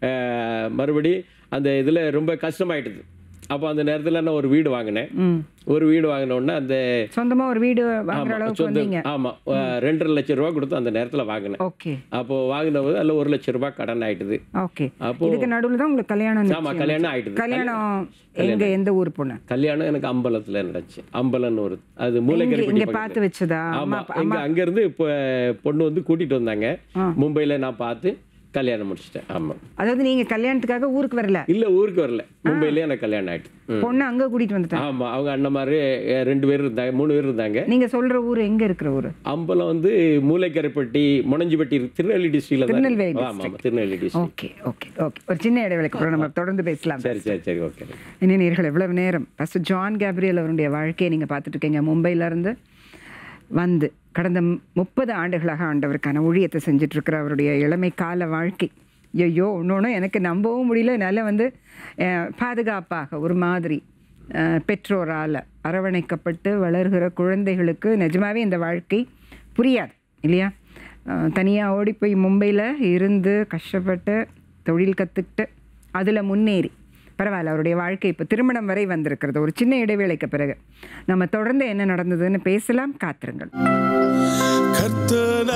Speaker 3: மறுபடி அந்த இதுல ரொம்ப கஷ்டமாயிட்டுது. அப்போ அந்த நேரத்தில் நான் ஒரு வீடு வாங்கினேன். ஒரு வீடு வாங்கினோடனே அந்த
Speaker 2: சொந்தமா ஒரு வீடு வாங்குற அளவுக்கு வந்தீங்க?
Speaker 3: ஆமா, ரெண்டரை லட்சம் ரூபாய் கொடுத்து அந்த நேரத்தில் வாங்கினேன்.
Speaker 2: ஓகே.
Speaker 3: அப்போ வாங்கின போது அதில் ஒரு லட்சம் ரூபாய் கடன் ஆயிட்டுது.
Speaker 2: ஓகே. அப்போ இதுக்கு நடுவில் தான் உங்களுக்கு கல்யாணம்?
Speaker 3: ஆமா, கல்யாணம் ஆயிட்டுது.
Speaker 2: கல்யாணம் எங்க, எந்த ஊர் பொண்ணு?
Speaker 3: கல்யாணம் எனக்கு அம்பலத்துல நடந்துச்சு. அம்பலம்னு ஒரு அது மூளைக்கரை
Speaker 2: இங்க பார்த்து வச்சதா?
Speaker 3: ஆமா, இங்க அங்க இருந்து பொண்ணு வந்து கூட்டிட்டு வந்தாங்க. மும்பைல நான் பார்த்து கல்யாணம் முடிச்சிட்டேன். ஆமா.
Speaker 2: அதாவது நீங்க கல்யாணத்துக்காக ஊருக்கு வரல?
Speaker 3: இல்ல, ஊருக்கு வரல, மும்பையிலே எனக்கு கல்யாணம் ஆயிட்டு.
Speaker 2: பொண்ணு அங்க கூட்டிட்டு வந்துட்டாங்க?
Speaker 3: ஆமா, அவங்க அண்ணன் மாதிரி ரெண்டு பேர் இருந்தாங்க, மூணு பேர் இருந்தாங்க.
Speaker 2: நீங்க சொல்ற ஊர் எங்க இருக்கிற ஊர்?
Speaker 3: அம்பலம் வந்து மூளைக்கரைப்பட்டி, முனஞ்சிப்பட்டி, திருநெல்வேலி டிஸ்ட்ரிக்ட்ல.
Speaker 2: திருநெல்வேலி.
Speaker 3: ஆமா ஆமா, Tirunelveli district.
Speaker 2: Okay okay okay. ஒரு சின்ன இடைவேளைக்கு அப்புறம் நம்ம தொடர்ந்து பேசலாம்.
Speaker 3: சரி சரி சரி ஓகே.
Speaker 2: இன்னும் நேயர்கள் எவ்வளவு நேரம் பாஸ்டர் ஜான் கேப்ரியல் அவருடைய வாழ்க்கையை நீங்க பார்த்துட்டு இருக்கீங்க. மும்பையில இருந்து வந்து கடந்த முப்பது ஆண்டுகளாக ஆண்டவருக்கான ஊழியத்தை செஞ்சுட்டு இருக்கிற அவருடைய இளமை கால வாழ்க்கை. ஐயோ, ஒன்று எனக்கு நம்பவும் முடியல. என்னால் வந்து பாதுகாப்பாக ஒரு மாதிரி பெற்றோரால் அரவணைக்கப்பட்டு வளர்கிற குழந்தைகளுக்கு நிஜமாகவே இந்த வாழ்க்கை புரியாது இல்லையா? தனியாக ஓடி போய் மும்பையில் இருந்து கஷ்டப்பட்டு தொழில் கற்றுக்கிட்டு அதில் முன்னேறி பரவாயில்ல, அவருடைய வாழ்க்கை இப்போ திருமணம் வரை வந்திருக்கிறது. ஒரு சின்ன இடைவேளைக்கு பிறகு நம்ம தொடர்ந்து என்ன நடந்ததுன்னு பேசலாம். காத்திருங்கள்.
Speaker 1: கர்த்தர்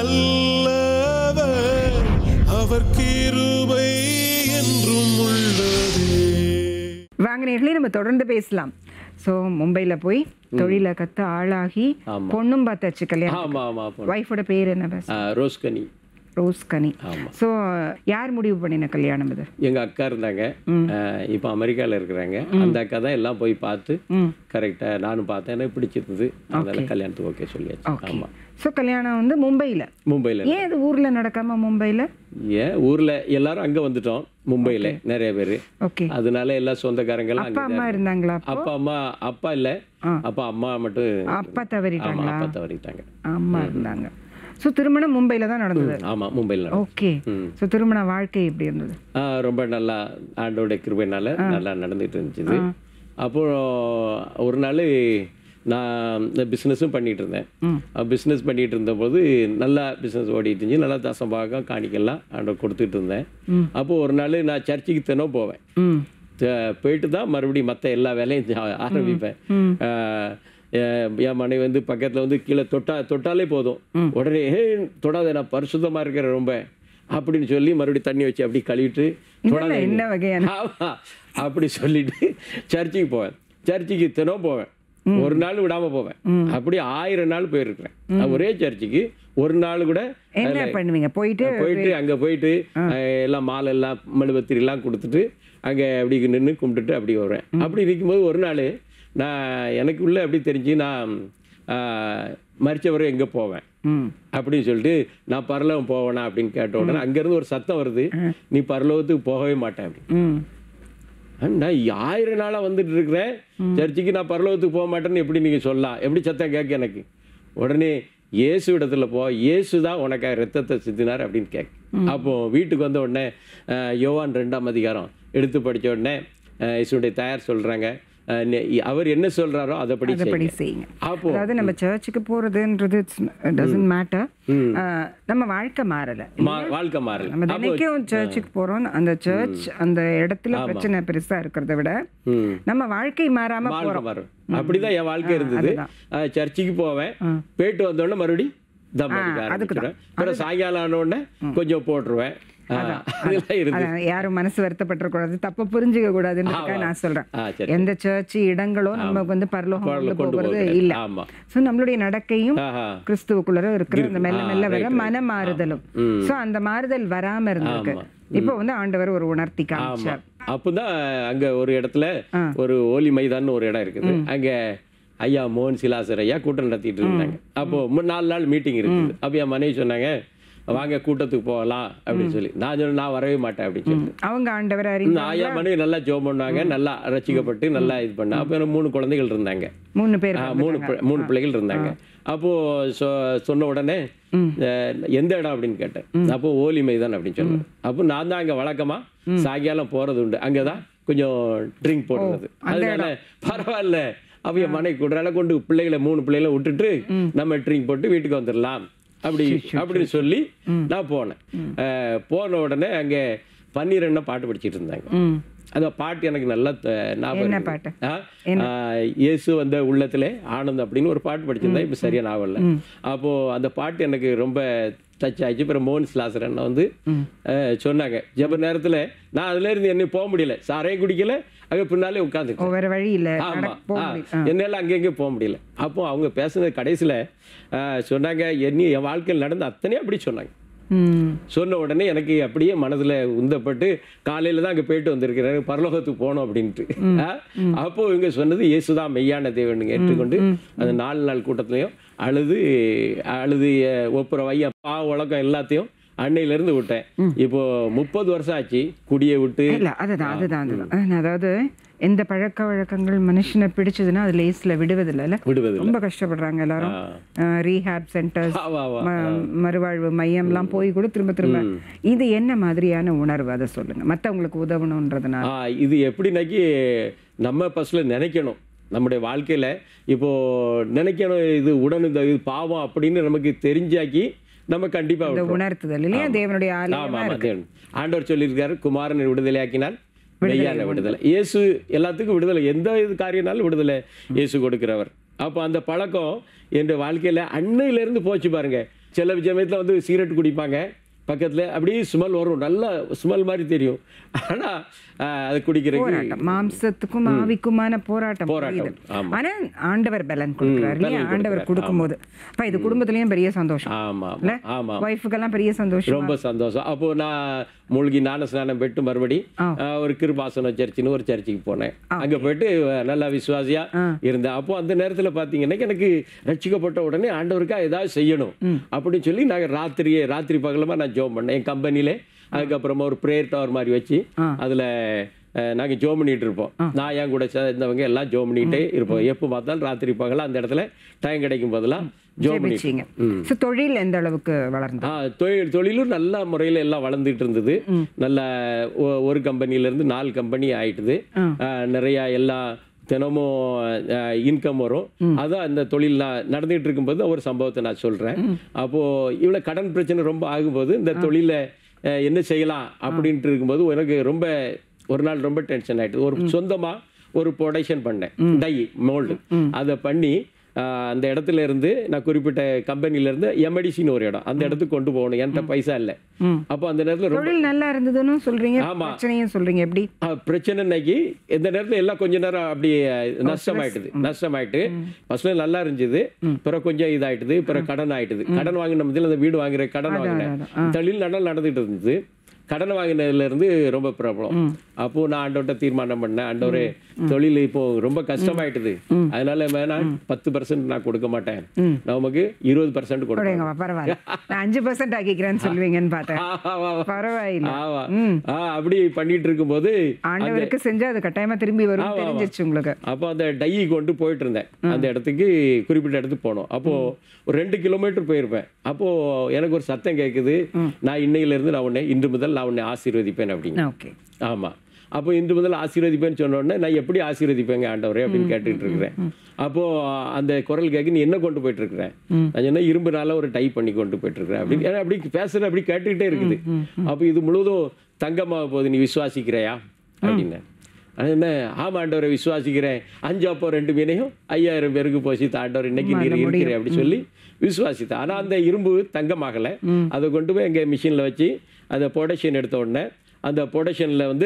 Speaker 1: நல்லவர், அவர் கிருபை என்றும் உள்ளதே.
Speaker 2: வாங்கினீர்களே, நம்ம தொடர்ந்து பேசலாம். ஸோ மும்பையில் போய் தொழிலை கற்று ஆளாகி பொண்ணும் பார்த்தாச்சு. கல்யாணம். ஒய்ஃபோட பேர் என்ன?
Speaker 3: ரோஸ்கனி.
Speaker 2: ரோஸ்கனி. ஸோ யார் முடிவு பண்ணின கல்யாணம் இது?
Speaker 3: எங்க அக்கா இருந்தாங்க, இப்போ அமெரிக்காவில் இருக்கிறாங்க. அந்த அக்கா தான் எல்லாம் போய் பார்த்து கரெக்டாக நானும் பார்த்தேன், எனக்கு பிடிச்சிருந்தது. அதனால கல்யாணத்துக்கு ஓகே சொல்லியாச்சு. ஆமாம்.
Speaker 2: ஸோ கல்யாணம் வந்து மும்பையில்?
Speaker 3: மும்பையில்.
Speaker 2: ஏன் இது ஊரில் நடக்காம மும்பையில்?
Speaker 3: ஏன் ஊரில் எல்லாரும் அங்கே வந்துட்டோம், மும்பையில் நிறைய பேர்.
Speaker 2: ஓகே.
Speaker 3: அதனால எல்லா சொந்தக்காரங்களும்
Speaker 2: அப்பா அம்மா இருந்தாங்களா?
Speaker 3: அப்பா அம்மா அப்பா இல்லை, அப்பா அம்மா மட்டும்.
Speaker 2: அப்பா தவறிட்டாங்களா?
Speaker 3: அப்பா தவறிட்டாங்க,
Speaker 2: அம்மா இருந்தாங்க. ஸோ திருமணம் மும்பையில் தான் நடந்தது?
Speaker 3: ஆமாம், மும்பையில்.
Speaker 2: ஓகே. ஸோ திருமண வாழ்க்கை எப்படி இருந்தது?
Speaker 3: ரொம்ப நல்லா, ஆண்டோட கிருபையினால நல்லா நடந்துட்டு இருந்துச்சு. அப்போ ஒரு நாள் நான் இந்த பிஸ்னஸும் பண்ணிகிட்டு இருந்தேன். பிஸ்னஸ் பண்ணிகிட்டு இருந்தபோது நல்லா பிஸ்னஸ் ஓடிட்டு இருந்துச்சு. நல்லா தசம்பாகம் காணிக்கெல்லாம் ஆண்டோ கொடுத்துட்டு இருந்தேன். அப்போது ஒரு நாள் நான் சர்ச்சுக்கு தினம் போவேன். போயிட்டு தான் மறுபடியும் மற்ற எல்லா வேலையும் ஆரம்பிப்பேன். என் மனைவி வந்து பக்கத்தில் வந்து கீழே தொட்டா தொட்டாலே போதும், உடனே ஏ தொடாத, நான் பரிசுத்தமாக இருக்கிறேன் ரொம்ப அப்படின்னு சொல்லி மறுபடியும் தண்ணி வச்சு அப்படி கழுவிட்டு தொடாத
Speaker 2: என்ன வகையான
Speaker 3: அப்படி சொல்லிட்டு சர்ச்சுக்கு போவேன். சர்ச்சுக்கு தினம் போவேன், ஒரு நாள் விடாம போவேன். அப்படி ஆயிரம் நாள் போயிருக்கிறேன் ஒரே சர்ச்சுக்கு. ஒரு நாள் கூட
Speaker 2: என்ன பண்ணுவீங்க? போயிட்டு
Speaker 3: போயிட்டு அங்கே போயிட்டு எல்லாம் மாலை எல்லாம் மெழுபத்திரி எல்லாம் கொடுத்துட்டு அங்கே அப்படி நின்று கும்பிட்டுட்டு அப்படி வருவேன். அப்படி இருக்கும்போது ஒரு நாள் நான் எனக்கு உள்ள எப்படி தெரிஞ்சு, நான் மரிச்சவரை எங்கே போவேன் அப்படின்னு சொல்லிட்டு, நான் பரலோகம் போவேனா அப்படின்னு கேட்ட உடனே அங்கேருந்து ஒரு சத்தம் வருது, நீ பரலோகத்துக்கு போகவே மாட்டேன் அப்படி. நான் ஆயிரம் நாளாக வந்துட்டு இருக்கிறேன் சர்ச்சுக்கு, நான் பரலோகத்துக்கு போக மாட்டேன்னு எப்படி நீங்கள் சொல்லலாம்? எப்படி சத்தம் கேட்க எனக்கு? உடனே இயேசு இடத்துல போ, இயேசு தான் உனக்காக ரத்தத்தை சிந்தினார் அப்படின்னு கேட்க. அப்போ வீட்டுக்கு வந்த உடனே யோவான் ரெண்டாம் அதிகாரம் எடுத்து படித்த உடனே இயேசுடைய தாயார் சொல்கிறாங்க, அவர் என்ன சொல்றாரோ அதப்படி
Speaker 2: செய்யுங்க. அப்போ அதாவது நம்ம சர்ச்சுக்கு போறதுன்றது டசன்ட் மேட்டர், நம்ம வாழ்க்கை மாறல,
Speaker 3: வாழ்க்கை மாறல.
Speaker 2: நம்ம தினைக்கும் சர்ச்சுக்கு போறோம், அந்த சர்ச் அந்த இடத்துல பிரச்சனை பெருசா இருக்கிறத விட நம்ம வாழ்க்கை மாறாம போறோம்.
Speaker 3: அப்படிதான் என் வாழ்க்கை இருந்தது. சர்ச்சுக்கு போவேன், போயிட்டு வந்தோடனே மறுபடியும் தம் அடிக்க ஆரம்பிச்சிடுவேன். அப்புறம் சாயங்காலம் ஆன உடனே கொஞ்சம் போட்டுருவேன்.
Speaker 2: யாரும் மனசு வருத்தப்பட்டுறக்கூடாது, தப்ப புரிஞ்சுக்க கூடாதுன்றதுக்காக நான் சொல்றேன். எந்த சர்ச் இடங்களோ நமக்கு வந்து பரலோகம் போகிறது இல்ல. சோ நம்மளுடைய நடக்கையும் கிறிஸ்துவுக்குள்ள இருக்கிற அந்த மெல்ல மெல்ல வர மன மாறுதலும், சோ அந்த மாறுதல் வராம இருந்திருக்கு. இப்போ வந்து ஆண்டவர் ஒரு உணர்த்தி காமிச்சார்.
Speaker 3: அப்பதான் அங்க ஒரு இடத்துல ஒரு ஓலி மைதான் ஒரு இடம் இருக்குது. அங்க ஐயா மோகன் சிலாசர் ஐயா கூட்டம் நடத்திட்டு இருந்தாங்க. அப்போ நாலு நாள் மீட்டிங் இருக்குது. அப்போ என் மனைவி சொன்னாங்க, வாங்க கூட்டத்துக்கு போகலாம் அப்படின்னு சொல்லி. நான் சொன்னேன், நான் வரவே மாட்டேன் அப்படின்னு சொல்லி.
Speaker 2: அவங்க ஆண்டவர்
Speaker 3: ஐயா மனைவி நல்லா ஜோம் பண்ணாங்க, நல்லா ரசிக்கப்பட்டு நல்லா இது பண்ண. அப்போ எனக்கு மூணு குழந்தைகள் இருந்தாங்க,
Speaker 2: மூணு பேர்
Speaker 3: மூணு மூணு பிள்ளைகள் இருந்தாங்க. அப்போ சொன்ன உடனே எந்த இடம் அப்படின்னு கேட்டேன். அப்போ ஓலி மைதான் அப்படின்னு சொன்னேன். அப்போ நான் தான் அங்கே வழக்கமா சாயங்காலம் போறது உண்டு, அங்கதான் கொஞ்சம் ட்ரிங்க் போடுறது. அதனால பரவாயில்ல, அப்போ என் மனைவி கூடுறால கொண்டு பிள்ளைகளை மூணு பிள்ளைகளை விட்டுட்டு நம்ம ட்ரிங்க் போட்டு வீட்டுக்கு வந்துடலாம் அப்படி அப்படின்னு சொல்லி நான் போனேன். போன உடனே அங்கே பன்னிரெண்டு பாட்டு படிச்சுட்டு இருந்தாங்க. அந்த பாட்டு எனக்கு நல்லா ஞாபகம். இயேசு வந்த உள்ளத்திலே ஆனந்தம் அப்படின்னு ஒரு பாட்டு படிச்சிருந்தேன். இப்போ சரியா ஞாபகம் இல்லை. அப்போ அந்த பாட்டு எனக்கு ரொம்ப டச் ஆயிடுச்சு. அப்புறம் மோகன் சிலாசர் அண்ணா வந்து சொன்னாங்க ஜெப நேரத்துல, நான் அதுல இருந்து என்ன போக முடியல, சாரையும் குடிக்கல, அங்கே பின்னாலே உட்காந்து
Speaker 2: வேற வழி இல்லை.
Speaker 3: ஆமா, என்னால அங்கங்கே போக முடியல. அப்போ அவங்க பேசுனது கடைசியில சொன்னாங்க, என்ன என் வாழ்க்கையில் நடந்த அத்தனையும் அப்படி சொன்னாங்க. சொன்ன உடனே எனக்கு அப்படியே மனதுல உந்தப்பட்டு காலையில தான் அங்க போயிட்டு வந்திருக்கிறாரு, பரலோகத்துக்கு போனோம் அப்படின்ட்டு. அப்போ இவங்க சொன்னது இயேசுதான் மெய்யான தேவனுங்க ஏற்றுக்கொண்டு அந்த நாலு நாள் கூட்டத்திலையும் அழுது அழுது ஒப்புரவாயி பா உலகம் எல்லாத்தையும் அன்னையில இருந்து விட்டேன். இப்போ முப்பது வருஷம் ஆச்சு குடியை விட்டு.
Speaker 2: அதுதான் அதுதான் அதுதான் அதாவது எந்த பழக்க வழக்கங்கள் மனுஷனை பிடிச்சதுன்னா அது லேஸ்ல விடுவதில்லை, விடுவது ரொம்ப கஷ்டப்படுறாங்க எல்லாரும். ரீஹேப் சென்டர்ஸ், மறுவாழ்வு மையம்லாம் போய் கூட திரும்ப திரும்ப. இது என்ன மாதிரியான உணர்வு, அதை சொல்லுங்க, மற்றவங்களுக்கு உதவணுன்றதுனால.
Speaker 3: இது எப்படின்னாக்கி நம்ம ஃபர்ஸ்ட்ல நினைக்கணும் நம்முடைய வாழ்க்கையில. இப்போ நினைக்கணும் இது உடனே இது பாவம் அப்படின்னு நமக்கு தெரிஞ்சாக்கி நம்ம கண்டிப்பா
Speaker 2: உணர்த்துதல் இல்லையா தேவனுடைய ஆலயம்.
Speaker 3: ஆண்டவர் சொல்லியிருக்காரு, குமாரனை விடுதலையாக்கினால் மெய்யான விடுதலை. இயேசு எல்லாத்துக்கும் விடுதலை, எந்த இது காரியனாலும் விடுதலை இயேசு கொடுக்கிறவர். அப்போ அந்த பழக்கம் என் வாழ்க்கையில அன்னையில இருந்து போச்சு பாருங்க. சில சமயத்துல வந்து சிகரெட் குடிப்பாங்க, பக்கத்துல அப்படியே ஸ்மெல் வரும், நல்ல ஸ்மெல் மாதிரி தெரியும். ஆனா அது குடிக்கிறது
Speaker 2: மாம்சத்துக்கும் ஆவிக்குமான போராட்டம். ஆனா ஆண்டவர் பலன் கொடுக்கிறார் இல்லையா? ஆண்டவர் கொடுக்கும்போது அப்ப இது குடும்பத்திலயும் பெரிய சந்தோஷம்.
Speaker 3: ஆமா ஆமா,
Speaker 2: வைஃபுக்கெல்லாம் பெரிய சந்தோஷம்,
Speaker 3: ரொம்ப சந்தோஷம். அப்போ நான் மூழ்கி ஞான ஸ்நானம் பெற்று மறுபடி ஒரு கிருபாசனம் சர்ச்சின்னு ஒரு சர்ச்சுக்கு போனேன். அங்க போயிட்டு நல்லா விசுவாசியா இருந்தேன். அப்போ அந்த நேரத்துல பாத்தீங்கன்னா எனக்கு ரட்சிக்கப்பட்ட உடனே ஆண்டவருக்கா ஏதாவது செய்யணும் அப்படின்னு சொல்லி நாங்க ராத்திரியே ராத்திரி பகலமா நான் ஜோம் பண்ணேன் என் கம்பெனிலே. அதுக்கப்புறமா ஒரு ப்ரேயர் டவர் மாதிரி வச்சு அதுல நாங்கள் ஜோம் பண்ணிட்டு இருப்போம். நான் என் கூட சேர்ந்தவங்க எல்லாம் ஜோம் பண்ணிட்டே இருப்போம். எப்போ பார்த்தாலும் ராத்திரி பகல அந்த இடத்துல டைம் கிடைக்கும் போதெல்லாம் ஜோம் பண்ணிட்டு.
Speaker 2: தொழில் எந்த அளவுக்கு வளர்ந்து?
Speaker 3: தொழில் தொழிலும் நல்ல முறையில் எல்லாம் வளர்ந்துட்டு இருந்தது. நல்ல ஒரு கம்பெனில இருந்து நாலு கம்பெனி ஆயிட்டுது. நிறைய எல்லாம் தினமும் இன்கம் வரும். அதான் இந்த தொழில் நான் நடந்துகிட்டு இருக்கும்போது ஒரு சம்பவத்தை நான் சொல்றேன். அப்போ இவ்வளவு கடன் பிரச்சனை ரொம்ப ஆகும்போது இந்த தொழில என்ன செய்யலாம் அப்படின்ட்டு இருக்கும்போது எனக்கு ரொம்ப ஒரு நாள் ரொம்ப டென்ஷன் ஆயிட்டு. ஒரு சொந்தமா ஒரு ப்ரொடக்ஷன் பண்ணேன், டை மோல்டு. அதை பண்ணி அந்த இடத்துல இருந்து நான் குறிப்பிட்ட கம்பெனில இருந்து எம்எடிசின்னு ஒரு இடம், அந்த இடத்துக்கு கொண்டு போகணும். என்கிட்ட பைசா இல்லை. அப்போ அந்த நேரத்துல ரொம்ப
Speaker 2: நல்லா இருந்ததுன்னு சொல்றீங்க. ஆமா, பிரச்சனையும் சொல்றீங்க. எப்படி
Speaker 3: பிரச்சனைக்கு இந்த நேரத்துல எல்லாம் கொஞ்ச நேரம் அப்படி நஷ்டமாயிட்டுது நஷ்டமாயிட்டு ஃபர்ஸ்ட்ல நல்லா இருந்துச்சு, பிறகு கொஞ்சம் இதாயிட்டுது, பிறகு கடன் ஆயிட்டுது. கடன் வாங்கின மத்தியில் அந்த வீடு வாங்குற கடன் வாங்கினேன். தொழில் நல்லா நடந்துட்டு இருந்துச்சு. கடன் வாங்கினதுல இருந்து ரொம்ப ப்ராப்ளம். அப்போ நான் ஆண்டவர்கிட்ட தீர்மானம் பண்ணேன், ஆண்டவரே தொழில் இப்போ ரொம்ப கஷ்டமாயிட்டுது, அதனால வேணா பத்து பர்சன்ட் நான் கொடுக்க மாட்டேன், நான் உமக்கு இருபது பர்சன்ட் கொடுங்க.
Speaker 2: பரவாயில்ல, அஞ்சு பர்சன்ட் ஆக்கிக்கிறேன்னு சொல்லுவீங்கன்னு பார்த்தேன். பரவாயில்ல.
Speaker 3: அப்படி பண்ணிட்டு இருக்கும்போது
Speaker 2: ஆண்டவருக்கு செஞ்சா அது கட்டாயமா திரும்பி வரும் தெரிஞ்சிருச்சு உங்களுக்கு.
Speaker 3: அப்போ அந்த டை கொண்டு போயிட்டு இருந்தேன், அந்த இடத்துக்கு குறிப்பிட்ட இடத்துக்கு போனோம். அப்போ ஒரு ரெண்டு கிலோமீட்டர் போயிருப்பேன். அப்போ எனக்கு ஒரு சத்தம் கேட்குது, நான் இன்னையில இருந்து நான் உன்னை இன்று முதல் நான் உன்னை ஆசீர்வதிப்பேன் அப்படின்னு. ஆமா, அப்போ இன்று முதல் ஆசீர்வதிப்பேன்னு சொன்ன உடனே நான் எப்படி ஆசீர்வதிப்பேங்க ஆண்டவரே அப்படின்னு கேட்டுட்டு இருக்கிறேன். அப்போ அந்த குரல் கேட்க, நீ என்ன கொண்டு போயிட்டு இருக்கிறேன்? நான் சொன்னா இரும்புனால ஒரு டை பண்ணி கொண்டு போயிட்டு இருக்கிறேன் அப்படின்னு. ஏன்னா அப்படி பேசுற அப்படி கேட்டுக்கிட்டே இருக்குது. அப்போ இது முழுவதும் தங்கமாக போகுது, நீ விசுவாசிக்கிறையா அப்படின்னு. என்ன, ஆமா ஆண்டவரை விசுவாசிக்கிறேன், அஞ்சு அப்போ ரெண்டு மீனையும் ஐயாயிரம் பேருக்கு போச்சு ஆண்டவர் இன்னைக்கு நீர் இருக்கிறேன் அப்படி சொல்லி விசுவாசித்தேன். ஆனா அந்த இரும்பு தங்கமாகலை. அதை கொண்டு போய் எங்கள் மிஷினில் வச்சு அதை பொடக்ஷன் எடுத்த உடனே அந்த பொடக்ஷனில் வந்து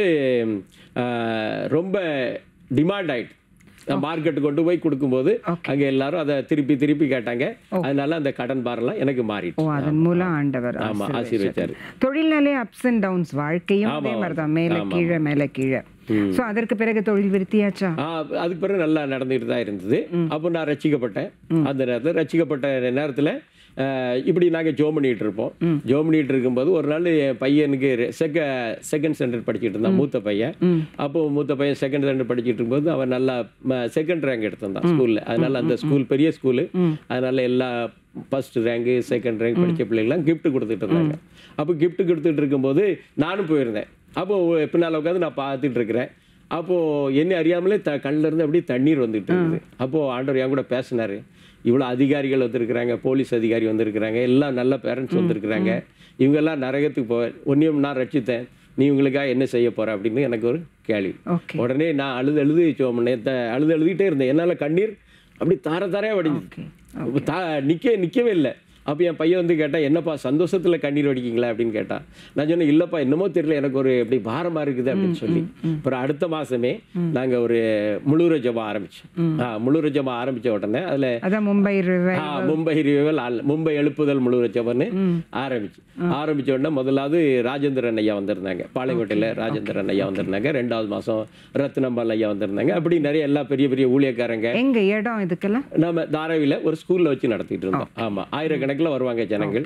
Speaker 3: ரொம்ப டிமாண்ட் ஆயிட்டு மார்க்கெட்டு கொண்டு போய் கொடுக்கும்போது அங்க எல்லாரும் அதை திருப்பி திருப்பி கேட்டாங்க. அதனால அந்த கடன் பாரெல்லாம் எனக்கு மாறிட்டு
Speaker 2: அதன் மூலம் ஆண்டவர்
Speaker 3: ஆமா ஆசீர்வதிச்சாரு.
Speaker 2: தொழில்னாலே அப்ஸ் அண்ட் டவுன்ஸ், வாழ்க்கையும் அதே மாதிரி தான், மேலே கீழே மேலே கீழே. சோ அதற்கு பிறகு தொழில் விருத்தியாச்சா?
Speaker 3: அதுக்கு பிறகு நல்லா நடந்துட்டு தான் இருந்தது. அப்போ நான் ரட்சிக்கப்பட்டேன். அந்த நேரத்தில் ரட்சிக்கப்பட்ட நேரத்தில் இப்படி நாங்கள் ஜோ பண்ணிட்டு இருப்போம். ஜோ பண்ணிட்டு இருக்கும்போது ஒரு நாள் என் பையனுக்கு செக செகண்ட் ஸ்டாண்டர்ட் படிச்சுட்டு இருந்தான், மூத்த பையன். அப்போ மூத்த பையன் செகண்ட் ஸ்டாண்டர்ட் படிச்சுட்டு இருக்கும்போது அவன் நல்லா செகண்ட் ரேங்க் எடுத்திருந்தான் ஸ்கூல்ல. அதனால அந்த ஸ்கூல் பெரிய ஸ்கூலு, அதனால எல்லா ஃபர்ஸ்ட் ரேங்கு செகண்ட் ரேங்க் படித்த பிள்ளைங்களாம் கிஃப்ட் கொடுத்துட்டு இருந்தாங்க. அப்போ கிஃப்ட் கொடுத்துட்டு இருக்கும்போது நானும் போயிருந்தேன். அப்போ பின்னால் உட்காந்து நான் பார்த்துட்டு இருக்கிறேன். அப்போது என்ன அறியாமலே த கண்ணில் இருந்து அப்படியே தண்ணீர் வந்துட்டு இருக்குது. அப்போது ஆண்டவர் என் கூட பேசினார், இவ்வளோ அதிகாரிகள் வந்திருக்கிறாங்க, போலீஸ் அதிகாரி வந்திருக்கிறாங்க, எல்லாம் நல்ல பேரண்ட்ஸ் வந்திருக்கிறாங்க, இவங்கெல்லாம் நரகத்துக்கு போவேன், ஒன்றையும் நான் ரட்சித்தேன், நீ இவங்களுக்காக என்ன செய்ய போற அப்படின்னு எனக்கு ஒரு கேள்வி. உடனே நான் அழுது அழுது நேற்று அழுது எழுதிட்டே இருந்தேன். என்னால் கண்ணீர் அப்படி தார தாரையாக வடிஞ்சு தா நிற்க நிற்கவே இல்லை. அப்போ என் பையன் வந்து கேட்டான், என்னப்பா சந்தோஷத்தில் கண்ணீர் வடிக்கிங்களா அப்படின்னு கேட்டான். நான் சொன்னேன், இல்லைப்பா என்னமோ தெரியல, எனக்கு ஒரு எப்படி பாரமாக இருக்குது அப்படின்னு சொல்லி. அப்புறம் அடுத்த மாதமே நாங்கள் ஒரு முழு ஜெபம் ஆரம்பித்தோம். ஆ முழு ஜெபம் ஆரம்பித்த உடனே அதில்
Speaker 2: மும்பை
Speaker 3: மும்பை ரிவைவல் மும்பை எழுப்புதல் முழு ஜெபம்னு ஆரம்பிச்சு ஆரம்பித்த உடனே முதலாவது ராஜேந்திரன் ஐயா வந்திருந்தாங்க, பாளையங்கோட்டையில் ராஜேந்திரன் ஐயா வந்திருந்தாங்க. ரெண்டாவது மாதம் ரத்னம்பால் ஐயா வந்திருந்தாங்க. அப்படி நிறைய எல்லா பெரிய பெரிய ஊழியக்காரங்க.
Speaker 2: எங்க இடம் இதுக்கெல்லாம்
Speaker 3: நம்ம தாராவியில் ஒரு ஸ்கூலில் வச்சு நடத்திட்டு இருந்தோம். ஆமாம், ஆயிரக்கணக்கில் வருவாங்க ஜனங்கள்.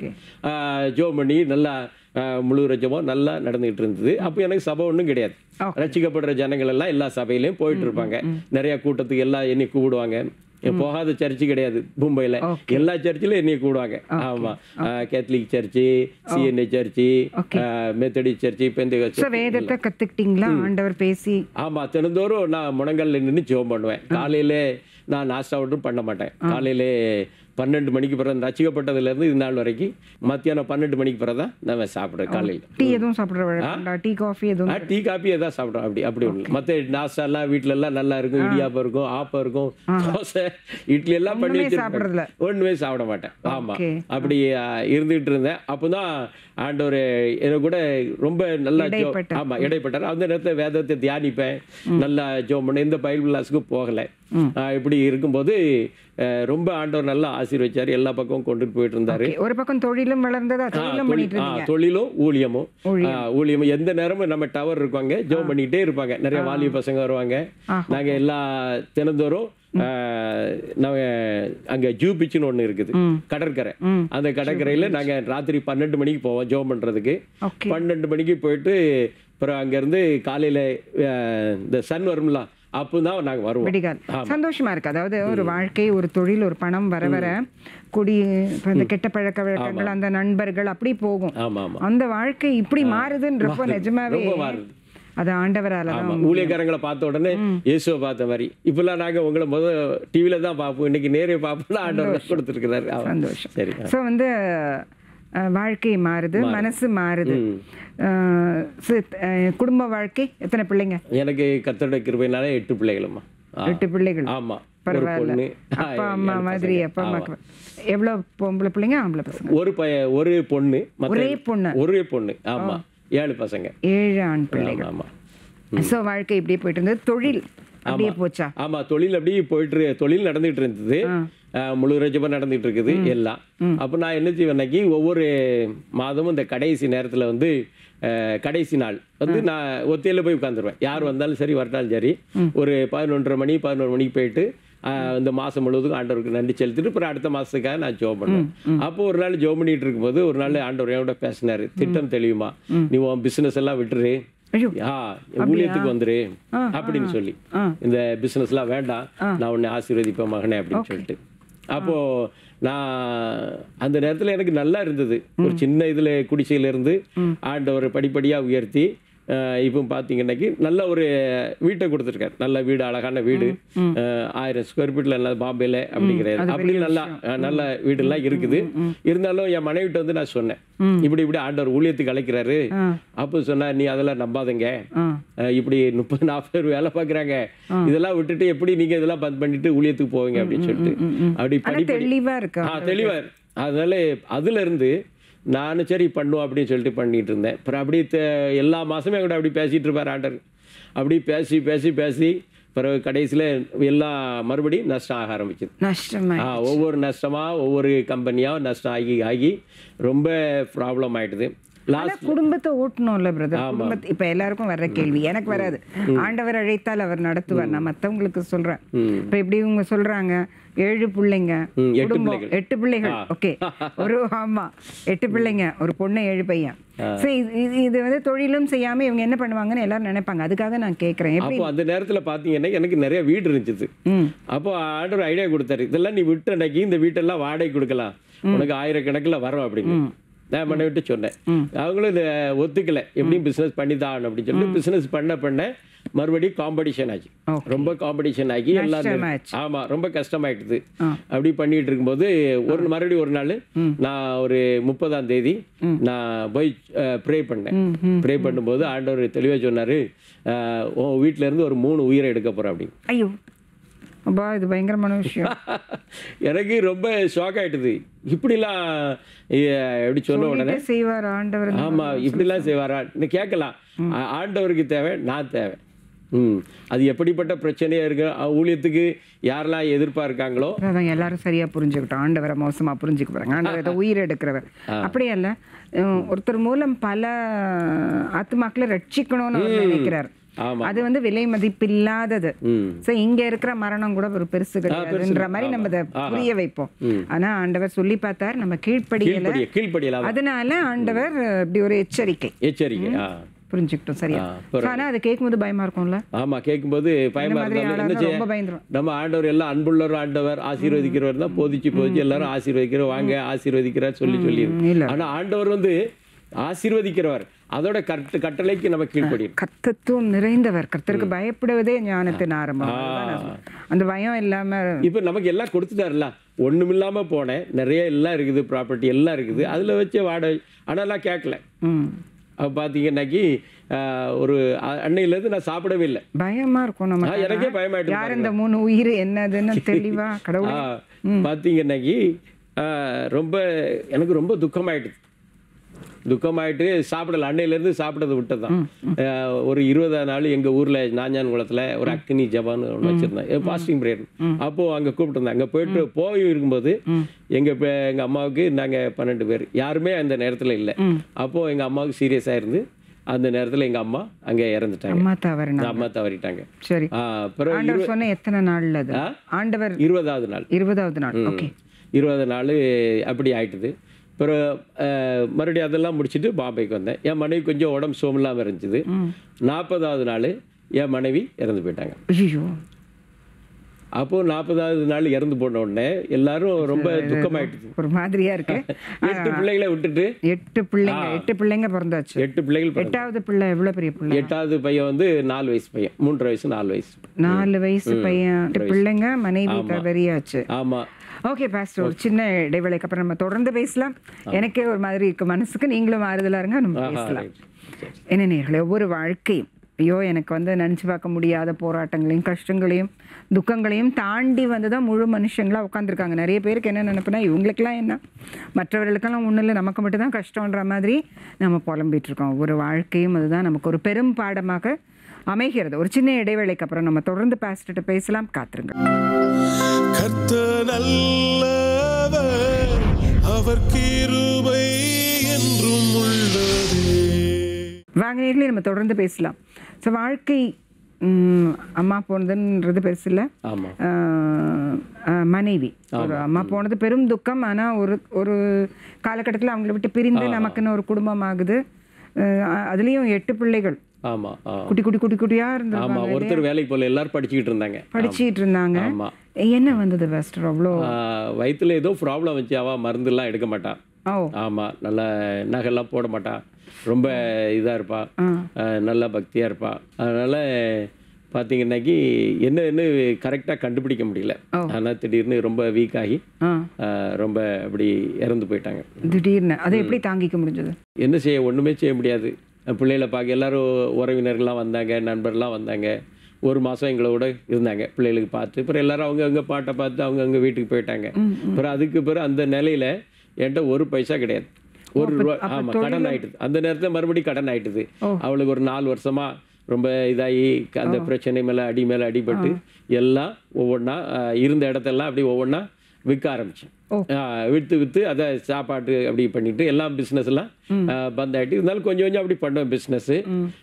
Speaker 3: ஜோ பண்ணி நல்லா முழு ரஜமும் நல்லா நடந்துகிட்டு இருந்தது. அப்போ எனக்கு சபை ஒன்றும் கிடையாது. ரசிக்கப்படுற ஜனங்கள் எல்லாம் எல்லா சபையிலையும் போயிட்டு இருப்பாங்க. நிறைய கூட்டத்துக்கு எல்லாம் என்னை கூப்பிடுவாங்க. போகாத சர்ச்சு கிடையாது மும்பையில், எல்லா சர்ச்சிலும் என்னைய கூடுவாங்க. ஆமா, Catholic church, CNA church, Methodist church, பெந்தேகோஸ்தே.
Speaker 2: வேதத்தை கத்துக்கிட்டீங்களா ஆண்டவர் பேசி?
Speaker 3: ஆமா, தினந்தோறும் நான் முழங்கால்ல நின்று ஜெபம் பண்ணுவேன். காலையில நான் நாஸ்டா ஒன்றும் பண்ண மாட்டேன். காலையிலே பன்னெண்டு மணிக்கு பிறகு ரசிக்கப்பட்டதுல இருந்து இது நாள் வரைக்கும் மத்தியானம் பன்னெண்டு மணிக்கு பிறகு தான் நம்ம சாப்பிட்றோம். காலையில்
Speaker 2: டீ எதுவும் சாப்பிட்றோம்? டீ காஃபி எதுவும்?
Speaker 3: டீ காஃபி எதாவது சாப்பிட்றோம். அப்படி அப்படி ஒன்று மற்ற நாஸ்டாலாம் வீட்டில எல்லாம் நல்லா இருக்கும். இடியாப்பம் இருக்கும், ஆப்பம் இருக்கும், தோசை இட்லி எல்லாம் பண்ணி வச்சிருக்கேன். ஒன்றுமே சாப்பிட மாட்டேன். ஆமா, அப்படி இருந்துகிட்டு இருந்தேன். அப்போதான் ஆண்டவர் எனக்கு கூட ரொம்ப நல்லா ஆமா இடைப்பட்டார். அந்த நேரத்தில் வேதத்தை தியானிப்பேன், நல்லா ஜெபம் பண்ண, எந்த பைபிள் கிளாஸுக்கு போகலை. இப்படி இருக்கும்போது ரொம்ப ஆண்டவர் நல்லா ஆசீர்வதிச்சாரு, எல்லா பக்கமும் கொண்டுட்டு போயிட்டு இருந்தாரு.
Speaker 2: ஒரு பக்கம் தொழிலும் வளர்ந்ததா?
Speaker 3: தொழிலும் ஊழியமும் ஊழியமும் எந்த நேரமும் நம்ம டவர் இருப்பாங்க, ஜெபம் பண்ணிட்டே இருப்பாங்க. நிறைய வாலிப பசங்க வருவாங்க. நாங்க எல்லா தினந்தோறும் நாங்க அங்க ஜூ பீச்னு ஒண்ணு இருக்குது, கடற்கரை. அந்த கடற்கரையில நாங்க ராத்திரி பன்னெண்டு மணிக்கு போவோம் ஜெபம் பண்றதுக்கு. பன்னெண்டு மணிக்கு போயிட்டு அப்புறம் அங்க இருந்து காலையில இந்த சன் வரும்ல அப்பதான் நாங்க வருவோம்.
Speaker 2: சந்தோஷமா இருக்கு. அதாவது ஒரு வாழ்க்கை, ஒரு தொழில், ஒரு பணம் வர வர குடி, இந்த கெட்ட பழக்க வழக்கங்கள், அந்த நண்பர்கள் அப்படி போகும். அந்த வாழ்க்கை இப்படி மாறுதுன்றப்போ நிஜமாவே அது ஆண்டவரால தான்.
Speaker 3: ஊழியக்காரங்களை பார்த்த உடனே இயேசுவை பார்த்த மாதிரி இப்பெல்லாம் நாங்க உங்களை முதல் டிவில தான் பார்ப்போம், இன்னைக்கு நேரே பார்ப்போம். ஆண்டவர் கொடுத்துருக்கிறாரு.
Speaker 2: சந்தோஷம். சரி. ஸோ வந்து வாழ்க்கை மாறுது, மனசு மாறுது. குடும்ப வாழ்க்கை, எத்தனை பிள்ளைங்க?
Speaker 3: எனக்கு கர்த்தருடைய கிருபையினால எட்டு பிள்ளைகளுமா.
Speaker 2: எட்டு பிள்ளைகள்.
Speaker 3: ஆமா,
Speaker 2: பரவாயில்ல. அப்பா அம்மா மாதிரி அப்பா அம்மா. எவ்வளவு பொம்பளை பிள்ளைங்க, ஆம்பளை பசங்க?
Speaker 3: ஒரு பைய ஒரு பொண்ணு.
Speaker 2: ஒரே பொண்ணு?
Speaker 3: ஒரே பொண்ணு. ஆமா, ஏழு பசங்க,
Speaker 2: ஏழு ஆண் பிள்ளைகள். ஆமா. ஸோ வாழ்க்கை இப்படியே போயிட்டு இருந்தது. தொழில் அப்படியே போச்சா?
Speaker 3: ஆமா, தொழில் அப்படியே போயிட்டு தொழில் நடந்துட்டு இருந்தது. முழு ரஜமா நடந்துட்டு இருக்குது எல்லாம். அப்போ நான் என்ன செய்வேன், ஒவ்வொரு மாதமும் இந்த கடைசி நேரத்தில் வந்து கடைசி நாள் வந்து நான் ஒத்தையில் போய் உட்காந்துருவேன். யார் வந்தாலும் சரி வரட்டாலும் சரி ஒரு பதினொன்றரை மணி பதினோரு மணிக்கு போயிட்டு இந்த மாதம் முழுவதும் ஆண்டவருக்கு நன்றி செலுத்திட்டு அப்புறம் அடுத்த மாதத்துக்காக நான் ஜோம் பண்ணுவேன். அப்போ ஒரு நாள் ஜோம் பண்ணிட்டு இருக்கும்போது ஒரு நாள் ஆண்டவர் என்னோட பேசினாரு, திட்டம் தெளிவுமா, நீ உன் பிஸ்னஸ் எல்லாம் விட்டுரு, ஊழியத்துக்கு வந்துரு அப்படின்னு சொல்லி, இந்த பிசினஸ் எல்லாம் வேண்டாம், நான் உன்னை ஆசீர்வதிப்பேன் மகனே அப்படின்னு சொல்லிட்டு. அப்போ நான் அந்த நேரத்தில் எனக்கு நல்லா இருந்தது. ஒரு சின்ன இதில் குடிசையிலிருந்து ஆண்டவர் படிப்படியாக உயர்த்தி இப்போ பார்த்தீங்கன்னாக்கி நல்ல ஒரு வீட்டை கொடுத்துருக்காரு. நல்ல வீடு, அழகான வீடு, ஆயிரம் ஸ்கொயர் ஃபீட்டில் நல்லா பாம்பேல அப்படிங்கிறாரு. அப்படி நல்லா நல்ல வீடெல்லாம் இருக்குது. இருந்தாலும் என் மனைவிட்ட வந்து நான் சொன்னேன், இப்படி இப்படி ஆண்டவர் ஊழியத்துக்கு அழைக்கிறாரு. அப்போ சொன்னா, நீ அதெல்லாம் நம்பாதங்க, இப்படி முப்பது நாற்பது பேர் வேலை பார்க்குறாங்க, இதெல்லாம் விட்டுட்டு எப்படி நீங்க இதெல்லாம் பந்த் பண்ணிட்டு ஊழியத்துக்கு போவீங்க அப்படின்னு சொல்லிட்டு அப்படி படி தெளிவா இருக்கு. தெளிவா அதனால அதுல இருந்து நானும் சரி பண்ணுவோம் அப்படின்னு சொல்லிட்டு பண்ணிட்டு இருந்தேன். அப்புறம் அப்படி எல்லா மாதமே கூட அப்படி பேசிகிட்டு இருப்பார் ஆண்டர். அப்படி பேசி பேசி பேசி பிறகு கடைசியில் எல்லாம் மறுபடியும் நஷ்டம் ஆக ஆரம்பிச்சுது. நஷ்டம் ஒவ்வொரு நஷ்டமாக ஒவ்வொரு கம்பெனியாக நஷ்டம் ஆகி ஆகி ரொம்ப ப்ராப்ளம் ஆகிடுது.
Speaker 2: குடும்பத்தை ஓட்டணும்ல பிரதர். குடும்பத்தை இப்ப எல்லாருக்கும் வர்ற கேள்வி, எனக்கு வராது. ஆண்டவர் அழைத்தால் அவர் நடத்துவார். நான் மற்றவங்களுக்கு சொல்றேன். இப்ப எப்படி இவங்க சொல்றாங்க, ஏழு பிள்ளைங்க, குடும்பம், எட்டு பிள்ளைகள். ஓகே, ஒரு ஆமா எட்டு பிள்ளைங்க, ஒரு பொண்ணு, ஏழு பையன். இது வந்து தொழிலும் செய்யாம இவங்க என்ன பண்ணுவாங்கன்னு எல்லாரும் நினைப்பாங்க. அதுக்காக நான் கேட்கறேன்.
Speaker 3: அப்போ அந்த நேரத்துல பாத்தீங்கன்னா எனக்கு நிறைய வீடு இருந்துச்சு. அப்போ ஆண்டவர் ஐடியா கொடுத்தாரு, இதெல்லாம் நீ விட்டு அன்னைக்கு இந்த வீட்டெல்லாம் வாடகை கொடுக்கலாம், உனக்கு ஆயிரக்கணக்கில் வரும் அப்படின்னு நான் பண்ண விட்டு சொன்னேன். அவங்களும் இதை ஒத்துக்கலை, எப்படியும் பிஸ்னஸ் பண்ணி தான் அப்படின்னு சொல்லிட்டு பிஸ்னஸ் பண்ண பண்ண மறுபடியும் காம்படிஷன் ஆச்சு. ரொம்ப காம்படிஷன் ஆகி எல்லாரும் ஆமா ரொம்ப கஷ்டமாயிட்டுது. அப்படி பண்ணிட்டு இருக்கும்போது ஒரு மறுபடியும் ஒரு நாள் நான் ஒரு முப்பதாம் தேதி நான் போய் ப்ரே பண்ணேன். ப்ரே பண்ணும்போது ஆண்டவர் தெளிவா சொன்னாரு, உன் வீட்டுல இருந்து ஒரு மூணு உயிரை எடுக்க போறேன் அப்படின்னு.
Speaker 2: ஐயோ அப்பா, இது பயங்கரமான விஷயம்.
Speaker 3: எனக்கு ரொம்ப ஷாக் ஆயிட்டுது. இப்படிலாம் எப்படி சொன்ன உடனே
Speaker 2: செய்வார் ஆண்டவர்.
Speaker 3: ஆமா, இப்படிலாம் செய்வாரா கேட்கலாம். ஆண்டவருக்கு தேவை, நான் தேவை. ம் அது எப்படிப்பட்ட பிரச்சனையா இருக்கு, ஊழியத்துக்கு யாரெல்லாம் எதிர்பார்க்காங்களோ
Speaker 2: அதான் எல்லாரும் சரியா புரிஞ்சுக்கிட்டோம். ஆண்டவரை மோசமா புரிஞ்சுக்க போறாங்க. ஆண்டவரை உயிர் எடுக்கிறவர் அப்படியே இல்ல, ஒருத்தர் மூலம் பல ஆத்மாக்களை ரட்சிக்கணும்னு நினைக்கிறார். அது வந்து விலை மதிப்பில்லாதது. இங்க இருக்கிற மரணம் கூட ஒரு பெருசு கிடையாதுன்ற மாதிரி நம்ம அதை புரிய வைப்போம். ஆனா ஆண்டவர் சொல்லி பார்த்தார், நம்ம கீழ்ப்படியல கீழ்ப்படியல அதனால ஆண்டவர் இப்படி ஒரு எச்சரிக்கை எச்சரிக்கை புரிஞ்சுக்கிட்டோம். சரியா? ஆனா அதை கேட்கும்போது பயமா இருக்கும்ல.
Speaker 3: ஆமா, கேட்கும்போது பயமா இருந்தாலும் நம்ம ஆண்டவர் எல்லாம் அன்புள்ளவர், ஆண்டவர் ஆசீர்வதிக்கிறவர் தான், போதிச்சு போதிச்சு எல்லாரும் ஆசீர்வதிக்கிற வாங்க ஆசீர்வதிக்கிறார் சொல்லி சொல்லி. ஆனா ஆண்டவர் வந்து ஆசீர்வதிக்கிறவர், அதோட கட்டு கட்டளைக்கு நம்ம கீழ்ப்படியும்.
Speaker 2: கர்த்தத்துவம் நிறைந்தவர், கர்த்தருக்கு பயப்படுவதே ஞானத்தின் ஆரம்பம். அந்த பயம் இல்லாம
Speaker 3: இப்ப நமக்கு எல்லாம் கொடுத்துட்டாருல, ஒண்ணும் இல்லாம போனேன், நிறைய எல்லாம் இருக்குது, ப்ராப்பர்ட்டி எல்லாம் இருக்குது, அதுல வச்சு வாடகை. ஆனா எல்லாம் கேட்கல. அப்ப பாத்தீங்கன்னாக்கி ஒரு அன்னையிலேருந்து நான் சாப்பிடவே இல்லை.
Speaker 2: பயமா இருக்கும் நம்ம,
Speaker 3: எனக்கே பயமாயிட்டு.
Speaker 2: யார் இந்த மூணு உயிர் என்னதுன்னு தெளிவா கடவுள்
Speaker 3: பாத்தீங்கன்னாக்கி ரொம்ப எனக்கு ரொம்ப துக்கமாயிடுது. துக்கமாயிட்டு சாப்பிடல, அன்னையிலேருந்து சாப்பிட்டது விட்டதான். ஒரு இருபதாம் நாள் எங்கள் ஊரில் நாஞ்சான் குளத்தில் ஒரு அக்னி ஜபான்னு ஒன்று வச்சுருந்தேன், ஃபாஸ்டிங் பிரேயர். அப்போது அங்கே கூப்பிட்டுருந்தேன். அங்கே போயிட்டு போய் இருக்கும்போது எங்கள் எங்கள் அம்மாவுக்கு நாங்கள் பன்னெண்டு பேர், யாருமே அந்த நேரத்தில் இல்லை. அப்போது எங்கள் அம்மாவுக்கு சீரியஸாக இருந்து அந்த நேரத்தில் எங்கள் அம்மா அங்கே இறந்துட்டாங்க.
Speaker 2: அம்மா தவறி
Speaker 3: அம்மா தவறிட்டாங்க.
Speaker 2: சரி, சொன்ன எத்தனை நாள் ஆண்டவர்?
Speaker 3: இருபதாவது நாள்.
Speaker 2: இருபதாவது நாள்
Speaker 3: இருபது நாள் அப்படி ஆயிட்டுது. அப்புறம் மறுபடியும் அதெல்லாம் முடிச்சுட்டு பாம்பேக்கு வந்தேன். என் மனைவி கொஞ்சம் உடம்பு சோமில்லாமல் இருந்துச்சு. நாற்பதாவது நாள் என் மனைவி இறந்து போயிட்டாங்க. அப்போ நாற்பதாவது நாள் இறந்து போன உடனே எல்லாரும் ரொம்ப துக்கமாயிட்டு,
Speaker 2: ஒரு மாதிரியா இருக்கு.
Speaker 3: எட்டு பிள்ளைகளை விட்டுட்டு
Speaker 2: எட்டு பிள்ளைங்க எட்டு பிள்ளைங்க பிறந்தாச்சு.
Speaker 3: எட்டு பிள்ளைகள்.
Speaker 2: எட்டாவது பிள்ளை எவ்வளவு பெரிய பிள்ளை?
Speaker 3: எட்டாவது பையன் வந்து நாலு வயசு பையன், மூன்றரை வயசு நாலு வயசு
Speaker 2: நாலு வயசு பையன், பிள்ளைங்க, மனைவி தவறியாச்சு.
Speaker 3: ஆமா.
Speaker 2: ஓகே பாஸ்டர், ஒரு சின்ன இடைவேளைக்கு அப்புறம் நம்ம தொடர்ந்து பேசலாம். எனக்கே ஒரு மாதிரி இருக்கு மனசுக்கு, நீங்களும் ஆறுதலா இருங்க, நம்ம பேசலாம். என்ன நேயர்களே, ஒவ்வொரு வாழ்க்கையும் ஐயோ எனக்கு வந்து நினச்சி பார்க்க முடியாத போராட்டங்களையும் கஷ்டங்களையும் துக்கங்களையும் தாண்டி வந்து தான் முழு மனுஷங்களாக உட்காந்துருக்காங்க. நிறைய பேருக்கு என்ன நினைப்புனா, இவங்களுக்கெல்லாம் என்ன, மற்றவர்களுக்கெல்லாம் ஒன்றும் இல்லை, நமக்கு மட்டும்தான் கஷ்டன்ற மாதிரி நம்ம புலம்பிட்டு இருக்கோம். ஒவ்வொரு வாழ்க்கையும் அதுதான் நமக்கு ஒரு பெரும் பாடமாக அமைகிறது. ஒரு சின்ன இடைவேளைக்கு அப்புறம் நம்ம தொடர்ந்து பாஸ்டர்ட்ட பேசலாம், காத்துருங்க.
Speaker 1: கர்த்தர் நல்லவர், அவர் கிருபை என்றும் உள்ளதே.
Speaker 2: நேர்லேயே நம்ம தொடர்ந்து பேசலாம். ஸோ வாழ்க்கை அம்மா போனதுன்றது பெருசு இல்லை, மனைவி ஒரு அம்மா போனது பெரும் துக்கம். ஆனால் ஒரு ஒரு காலகட்டத்தில் அவங்கள விட்டு பிரிந்து நமக்குன்னு ஒரு குடும்பம் ஆகுது. அதுலேயும் எட்டு பிள்ளைகள்.
Speaker 3: ஆமா,
Speaker 2: குட்டி குட்டி குட்டி குட்டியா இருந்தாங்க.
Speaker 3: ஒருத்தர் வேலைக்கு போல, எல்லாரும் படிச்சுக்கிட்டு இருந்தாங்க
Speaker 2: படிச்சுட்டு இருந்தாங்க என்ன வந்தது பாஸ்டர்? அவ்வளோ
Speaker 3: வயிற்றுல ஏதோ ப்ராப்ளம் வச்சு, அவ மருந்துலாம் எடுக்க மாட்டான். ஆமா, நல்ல நகைலாம் போட மாட்டான், ரொம்ப இதா இருப்பா, நல்லா பக்தியா இருப்பா. அதனால பார்த்தீங்கன்னாக்கி என்ன என்ன கரெக்டாக கண்டுபிடிக்க முடியல. ஆனால் திடீர்னு ரொம்ப வீக் ஆகி ரொம்ப அப்படி இறந்து போயிட்டாங்க
Speaker 2: திடீர்னு. அதை எப்படி தாங்கிக்க முடிஞ்சது?
Speaker 3: என்ன செய்ய, ஒன்றுமே செய்ய முடியாது. பிள்ளைகளை பார்க்க எல்லாரும் உறவினர்கள்லாம் வந்தாங்க, நண்பர்லாம் வந்தாங்க. ஒரு மாதம் எங்களோட இருந்தாங்க, பிள்ளைகளுக்கு பார்த்து. அப்புறம் எல்லாரும் அவங்க அங்கே பாட்டை பார்த்து அவங்க அங்கே வீட்டுக்கு போயிட்டாங்க. அப்புறம் அதுக்கு பிறகு அந்த நிலையில் என்கிட்ட ஒரு பைசா கிடையாது, ஒரு ரூபா. ஆமாம், கடன் ஆயிட்டுது. அந்த நேரத்தில் மறுபடியும் கடன் ஆயிட்டுது. அவளுக்கு ஒரு நாலு வருஷமா ரொம்ப இதாகி அந்த பிரச்சனை மேலே அடி மேலே அடிபட்டு எல்லாம் ஒவ்வொன்றா இருந்த இடத்தெல்லாம் அப்படி ஒவ்வொன்றா விற்க ஆரம்பித்தேன். விற்று விற்று அதை சாப்பாட்டு அப்படி பண்ணிட்டு எல்லாம் பிஸ்னஸ் எல்லாம் பந்தாயிட்டு இருந்தாலும் கொஞ்சம் கொஞ்சம் அப்படி பண்ணுவேன் பிஸ்னஸ்ஸு.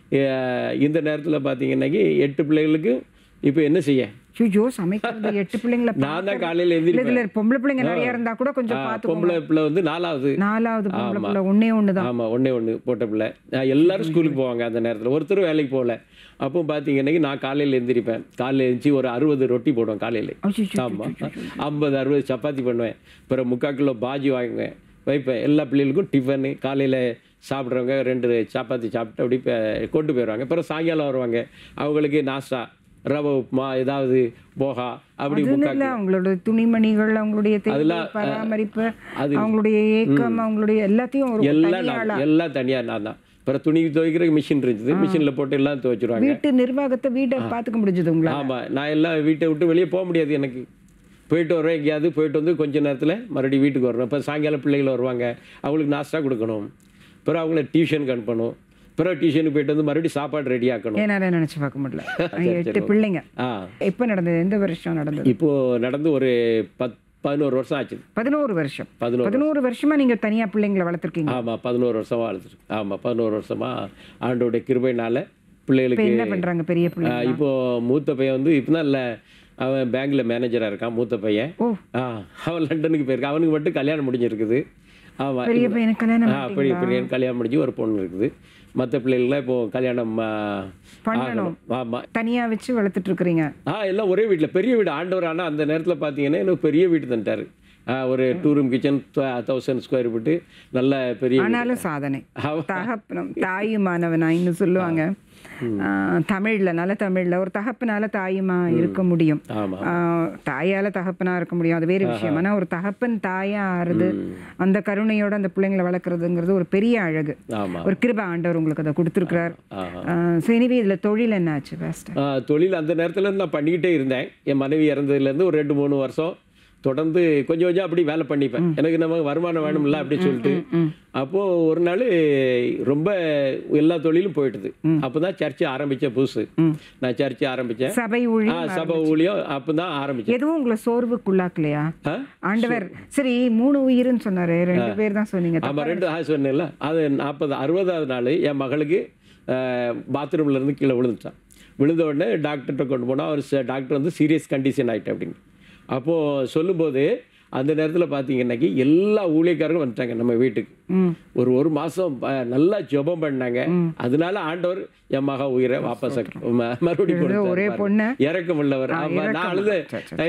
Speaker 3: இந்த நேரத்தில் பார்த்தீங்கன்னாக்கி எட்டு பிள்ளைகளுக்கு இப்போ என்ன செய்ய,
Speaker 2: ஐயோ சமைக்கிறது எட்டு பிள்ளைங்கள
Speaker 3: நான் தான் காலையில் எழுந்திரிப்பேன்.
Speaker 2: பொம்பளை பிள்ளைங்க நிறைய இருந்தா கூட கொஞ்சம் பார்த்து.
Speaker 3: பொம்பளை பிள்ளை வந்து நாலாவது
Speaker 2: நாலாவது பொம்பளை பிள்ளை, ஒன்னே ஒன்று தான்.
Speaker 3: ஆமாம், ஒன்னே ஒன்று போட்ட பிள்ளை. எல்லாரும் ஸ்கூலுக்கு போவாங்க அந்த நேரத்தில், ஒருத்தரும் வேலைக்கு போகல. அப்போ பார்த்தீங்கன்னாக்கி நான் காலையில் எழுந்திரிப்பேன். காலையில் எழுந்திரிச்சு ஒரு அறுபது ரொட்டி போடுவேன் காலையில். ஆமாம், ஐம்பது அறுபது சப்பாத்தி பண்ணுவேன். அப்புறம் முக்கால் கிலோ பாஜி வாங்குவேன், வைப்பேன். எல்லா பிள்ளைகளுக்கும் டிஃபனு காலையில் சாப்பிட்றவங்க ரெண்டு சப்பாத்தி சாப்பிட்டு அப்படி கொண்டு போயிடுவாங்க. அப்புறம் சாயங்காலம் வருவாங்க, அவங்களுக்கு நாஸ்டா ரவை உப்புமா ஏதாவது போகா அப்படி.
Speaker 2: அவங்களோட துணிமணிகள், அவங்களுடைய பராமரிப்பு, அவங்களுடைய ஏக்கம், அவங்களுடைய எல்லாத்தையும்
Speaker 3: எல்லாம் எல்லாம் தனியா நான் தான். அப்புறம் துணி துவைக்கிற மிஷின் இருந்துச்சு, மிஷினில் போட்டு எல்லாம் துவைச்சிருவாங்க.
Speaker 2: வீட்டு நிர்வாகத்தை வீட்டை பார்த்துக்க முடிஞ்சது உங்களை?
Speaker 3: ஆமாம், நான் எல்லாம் வீட்டை விட்டு வெளியே போக முடியாது எனக்கு. போயிட்டு வருவேன் எங்கேயாவது, போயிட்டு வந்து கொஞ்ச நேரத்தில் மறுபடியும் வீட்டுக்கு வரணும். இப்போ சாயங்காலம் பிள்ளைகள் வருவாங்க, அவங்களுக்கு நாஸ்டா கொடுக்கணும். அப்புறம் அவங்கள டியூஷனுக்கு அனுப்பணும். அப்புறம் டியூஷனுக்கு போயிட்டு வந்து மறுபடியும் சாப்பாடு ரெடி ஆக்கணும்.
Speaker 2: என்னால் நினச்சி பார்க்க முடியல. எட்டு பிள்ளைங்க. ஆ, எப்போ நடந்தது? எந்த வருஷம் நடந்தது?
Speaker 3: இப்போது நடந்து ஒரு பத் பதினோரு வருஷம் ஆச்சு.
Speaker 2: பதினோரு வருஷம் பதினோரு வருஷமா நீங்கள் தனியாக பிள்ளைங்களை வளர்த்துருக்கீங்க?
Speaker 3: ஆமாம், பதினோரு வருஷமா வளர்த்துருக்கேன். ஆமாம், பதினோரு வருஷமா ஆண்டோடைய கிருபையினால பிள்ளைகளுக்கு.
Speaker 2: என்ன பண்ணுறாங்க பெரிய பிள்ளை?
Speaker 3: இப்போது மூத்த பையன் வந்து இப்போ தான் இல்லை, அவன் பேங்க்கில் மேனேஜராக இருக்கான் மூத்த பையன். ஆ, அவன் லண்டனுக்கு போயிருக்கான். அவனுக்கு மட்டும் கல்யாணம் முடிஞ்சிருக்குது. ஆமாம்,
Speaker 2: பெரிய பையனுக்கு கல்யாணம்.
Speaker 3: ஆ, பெரிய பையன் கல்யாணம் முடிஞ்சு ஒரு பொண்ணு இருக்குது. மற்ற பிள்ளைகள்லாம் இப்போ கல்யாணம்
Speaker 2: பண்ணணும். ஆமாம், தனியாக வச்சு வளர்த்துட்டு இருக்கிறீங்க?
Speaker 3: ஆ, எல்லாம் ஒரே வீட்டில், பெரிய வீடு. ஆண்டவர் ஆனால் அந்த நேரத்தில் பார்த்தீங்கன்னா எனக்கு பெரிய வீடு தந்துட்டார். ஒரு two room kitchen, thousand square feet, நல்ல பெரிய.
Speaker 2: ஆனாலும் சாதனை. தகப்பனம் தாயுமானவனாயின்னு சொல்லுவாங்க தமிழ்ல, நல்ல தமிழ்ல. ஒரு தகப்பனால தாயுமா இருக்க முடியும், தாயால தகப்பனா இருக்க முடியும், அது வேறு விஷயம். ஆனா ஒரு தகப்பன் தாயா ஆறுது, அந்த கருணையோட அந்த பிள்ளைங்களை வளர்க்குறதுங்கிறது ஒரு பெரிய அழகு, ஒரு கிருபை. ஆண்டவர் உங்களுக்கு அதை கொடுத்துருக்கிறார். எனிவே இதுல தொழில் என்ன ஆச்சு பாஸ்டர்?
Speaker 3: தொழில் அந்த நேரத்துல நான் பண்ணிக்கிட்டே இருந்தேன். என் மனைவி இறந்ததுலேருந்து ஒரு ரெண்டு மூணு வருஷம் தொடர்ந்து கொஞ்சம் கொஞ்சம் அப்படி வேலை பண்ணிப்பேன். எனக்கு நம்ம வருமானம் வேணும்ல அப்படின்னு சொல்லிட்டு. அப்போ ஒரு நாள் ரொம்ப எல்லா தொழிலும் போயிட்டுது. அப்பதான் சர்ச்சை ஆரம்பிச்ச புதுசு. நான் சர்ச்சை ஆரம்பிச்சேன்,
Speaker 2: சபை ஊழியம்.
Speaker 3: சபை ஊழியம் அப்பதான் ஆரம்பிச்சேன்.
Speaker 2: எதுவும் உங்களை சோர்வுக்குள்ளாக்கலையா ஆண்டவர்? சரி, மூணு உயிர்னு சொன்னாரு, ரெண்டு பேர் தான் சொன்னீங்க.
Speaker 3: ஆமா, ரெண்டு சொன்னேன்ல. அது நாற்பது அறுபதாவது நாள் என் மகளுக்கு பாத்ரூம்ல இருந்து கீழே விழுந்துட்டான். விழுந்த உடனே டாக்டர்கிட்ட கொண்டு போனால் அவர் டாக்டர் வந்து சீரியஸ் கண்டிஷன் ஆகிட்டு அப்படின்னு. அப்போது சொல்லும்போது அந்த நேரத்தில் பார்த்தீங்கன்னாக்கி எல்லா ஊழியக்காரரும் வந்துட்டாங்க நம்ம வீட்டுக்கு. ஒரு ஒரு மாதம் நல்லா ஜெபம் பண்ணாங்க. அதனால ஆண்டவர் என் மகா உயிரை வாபஸ் மறுபடியும்
Speaker 2: ஒரே பொண்ணு
Speaker 3: இறக்கம் உள்ளவர். நான் அழுது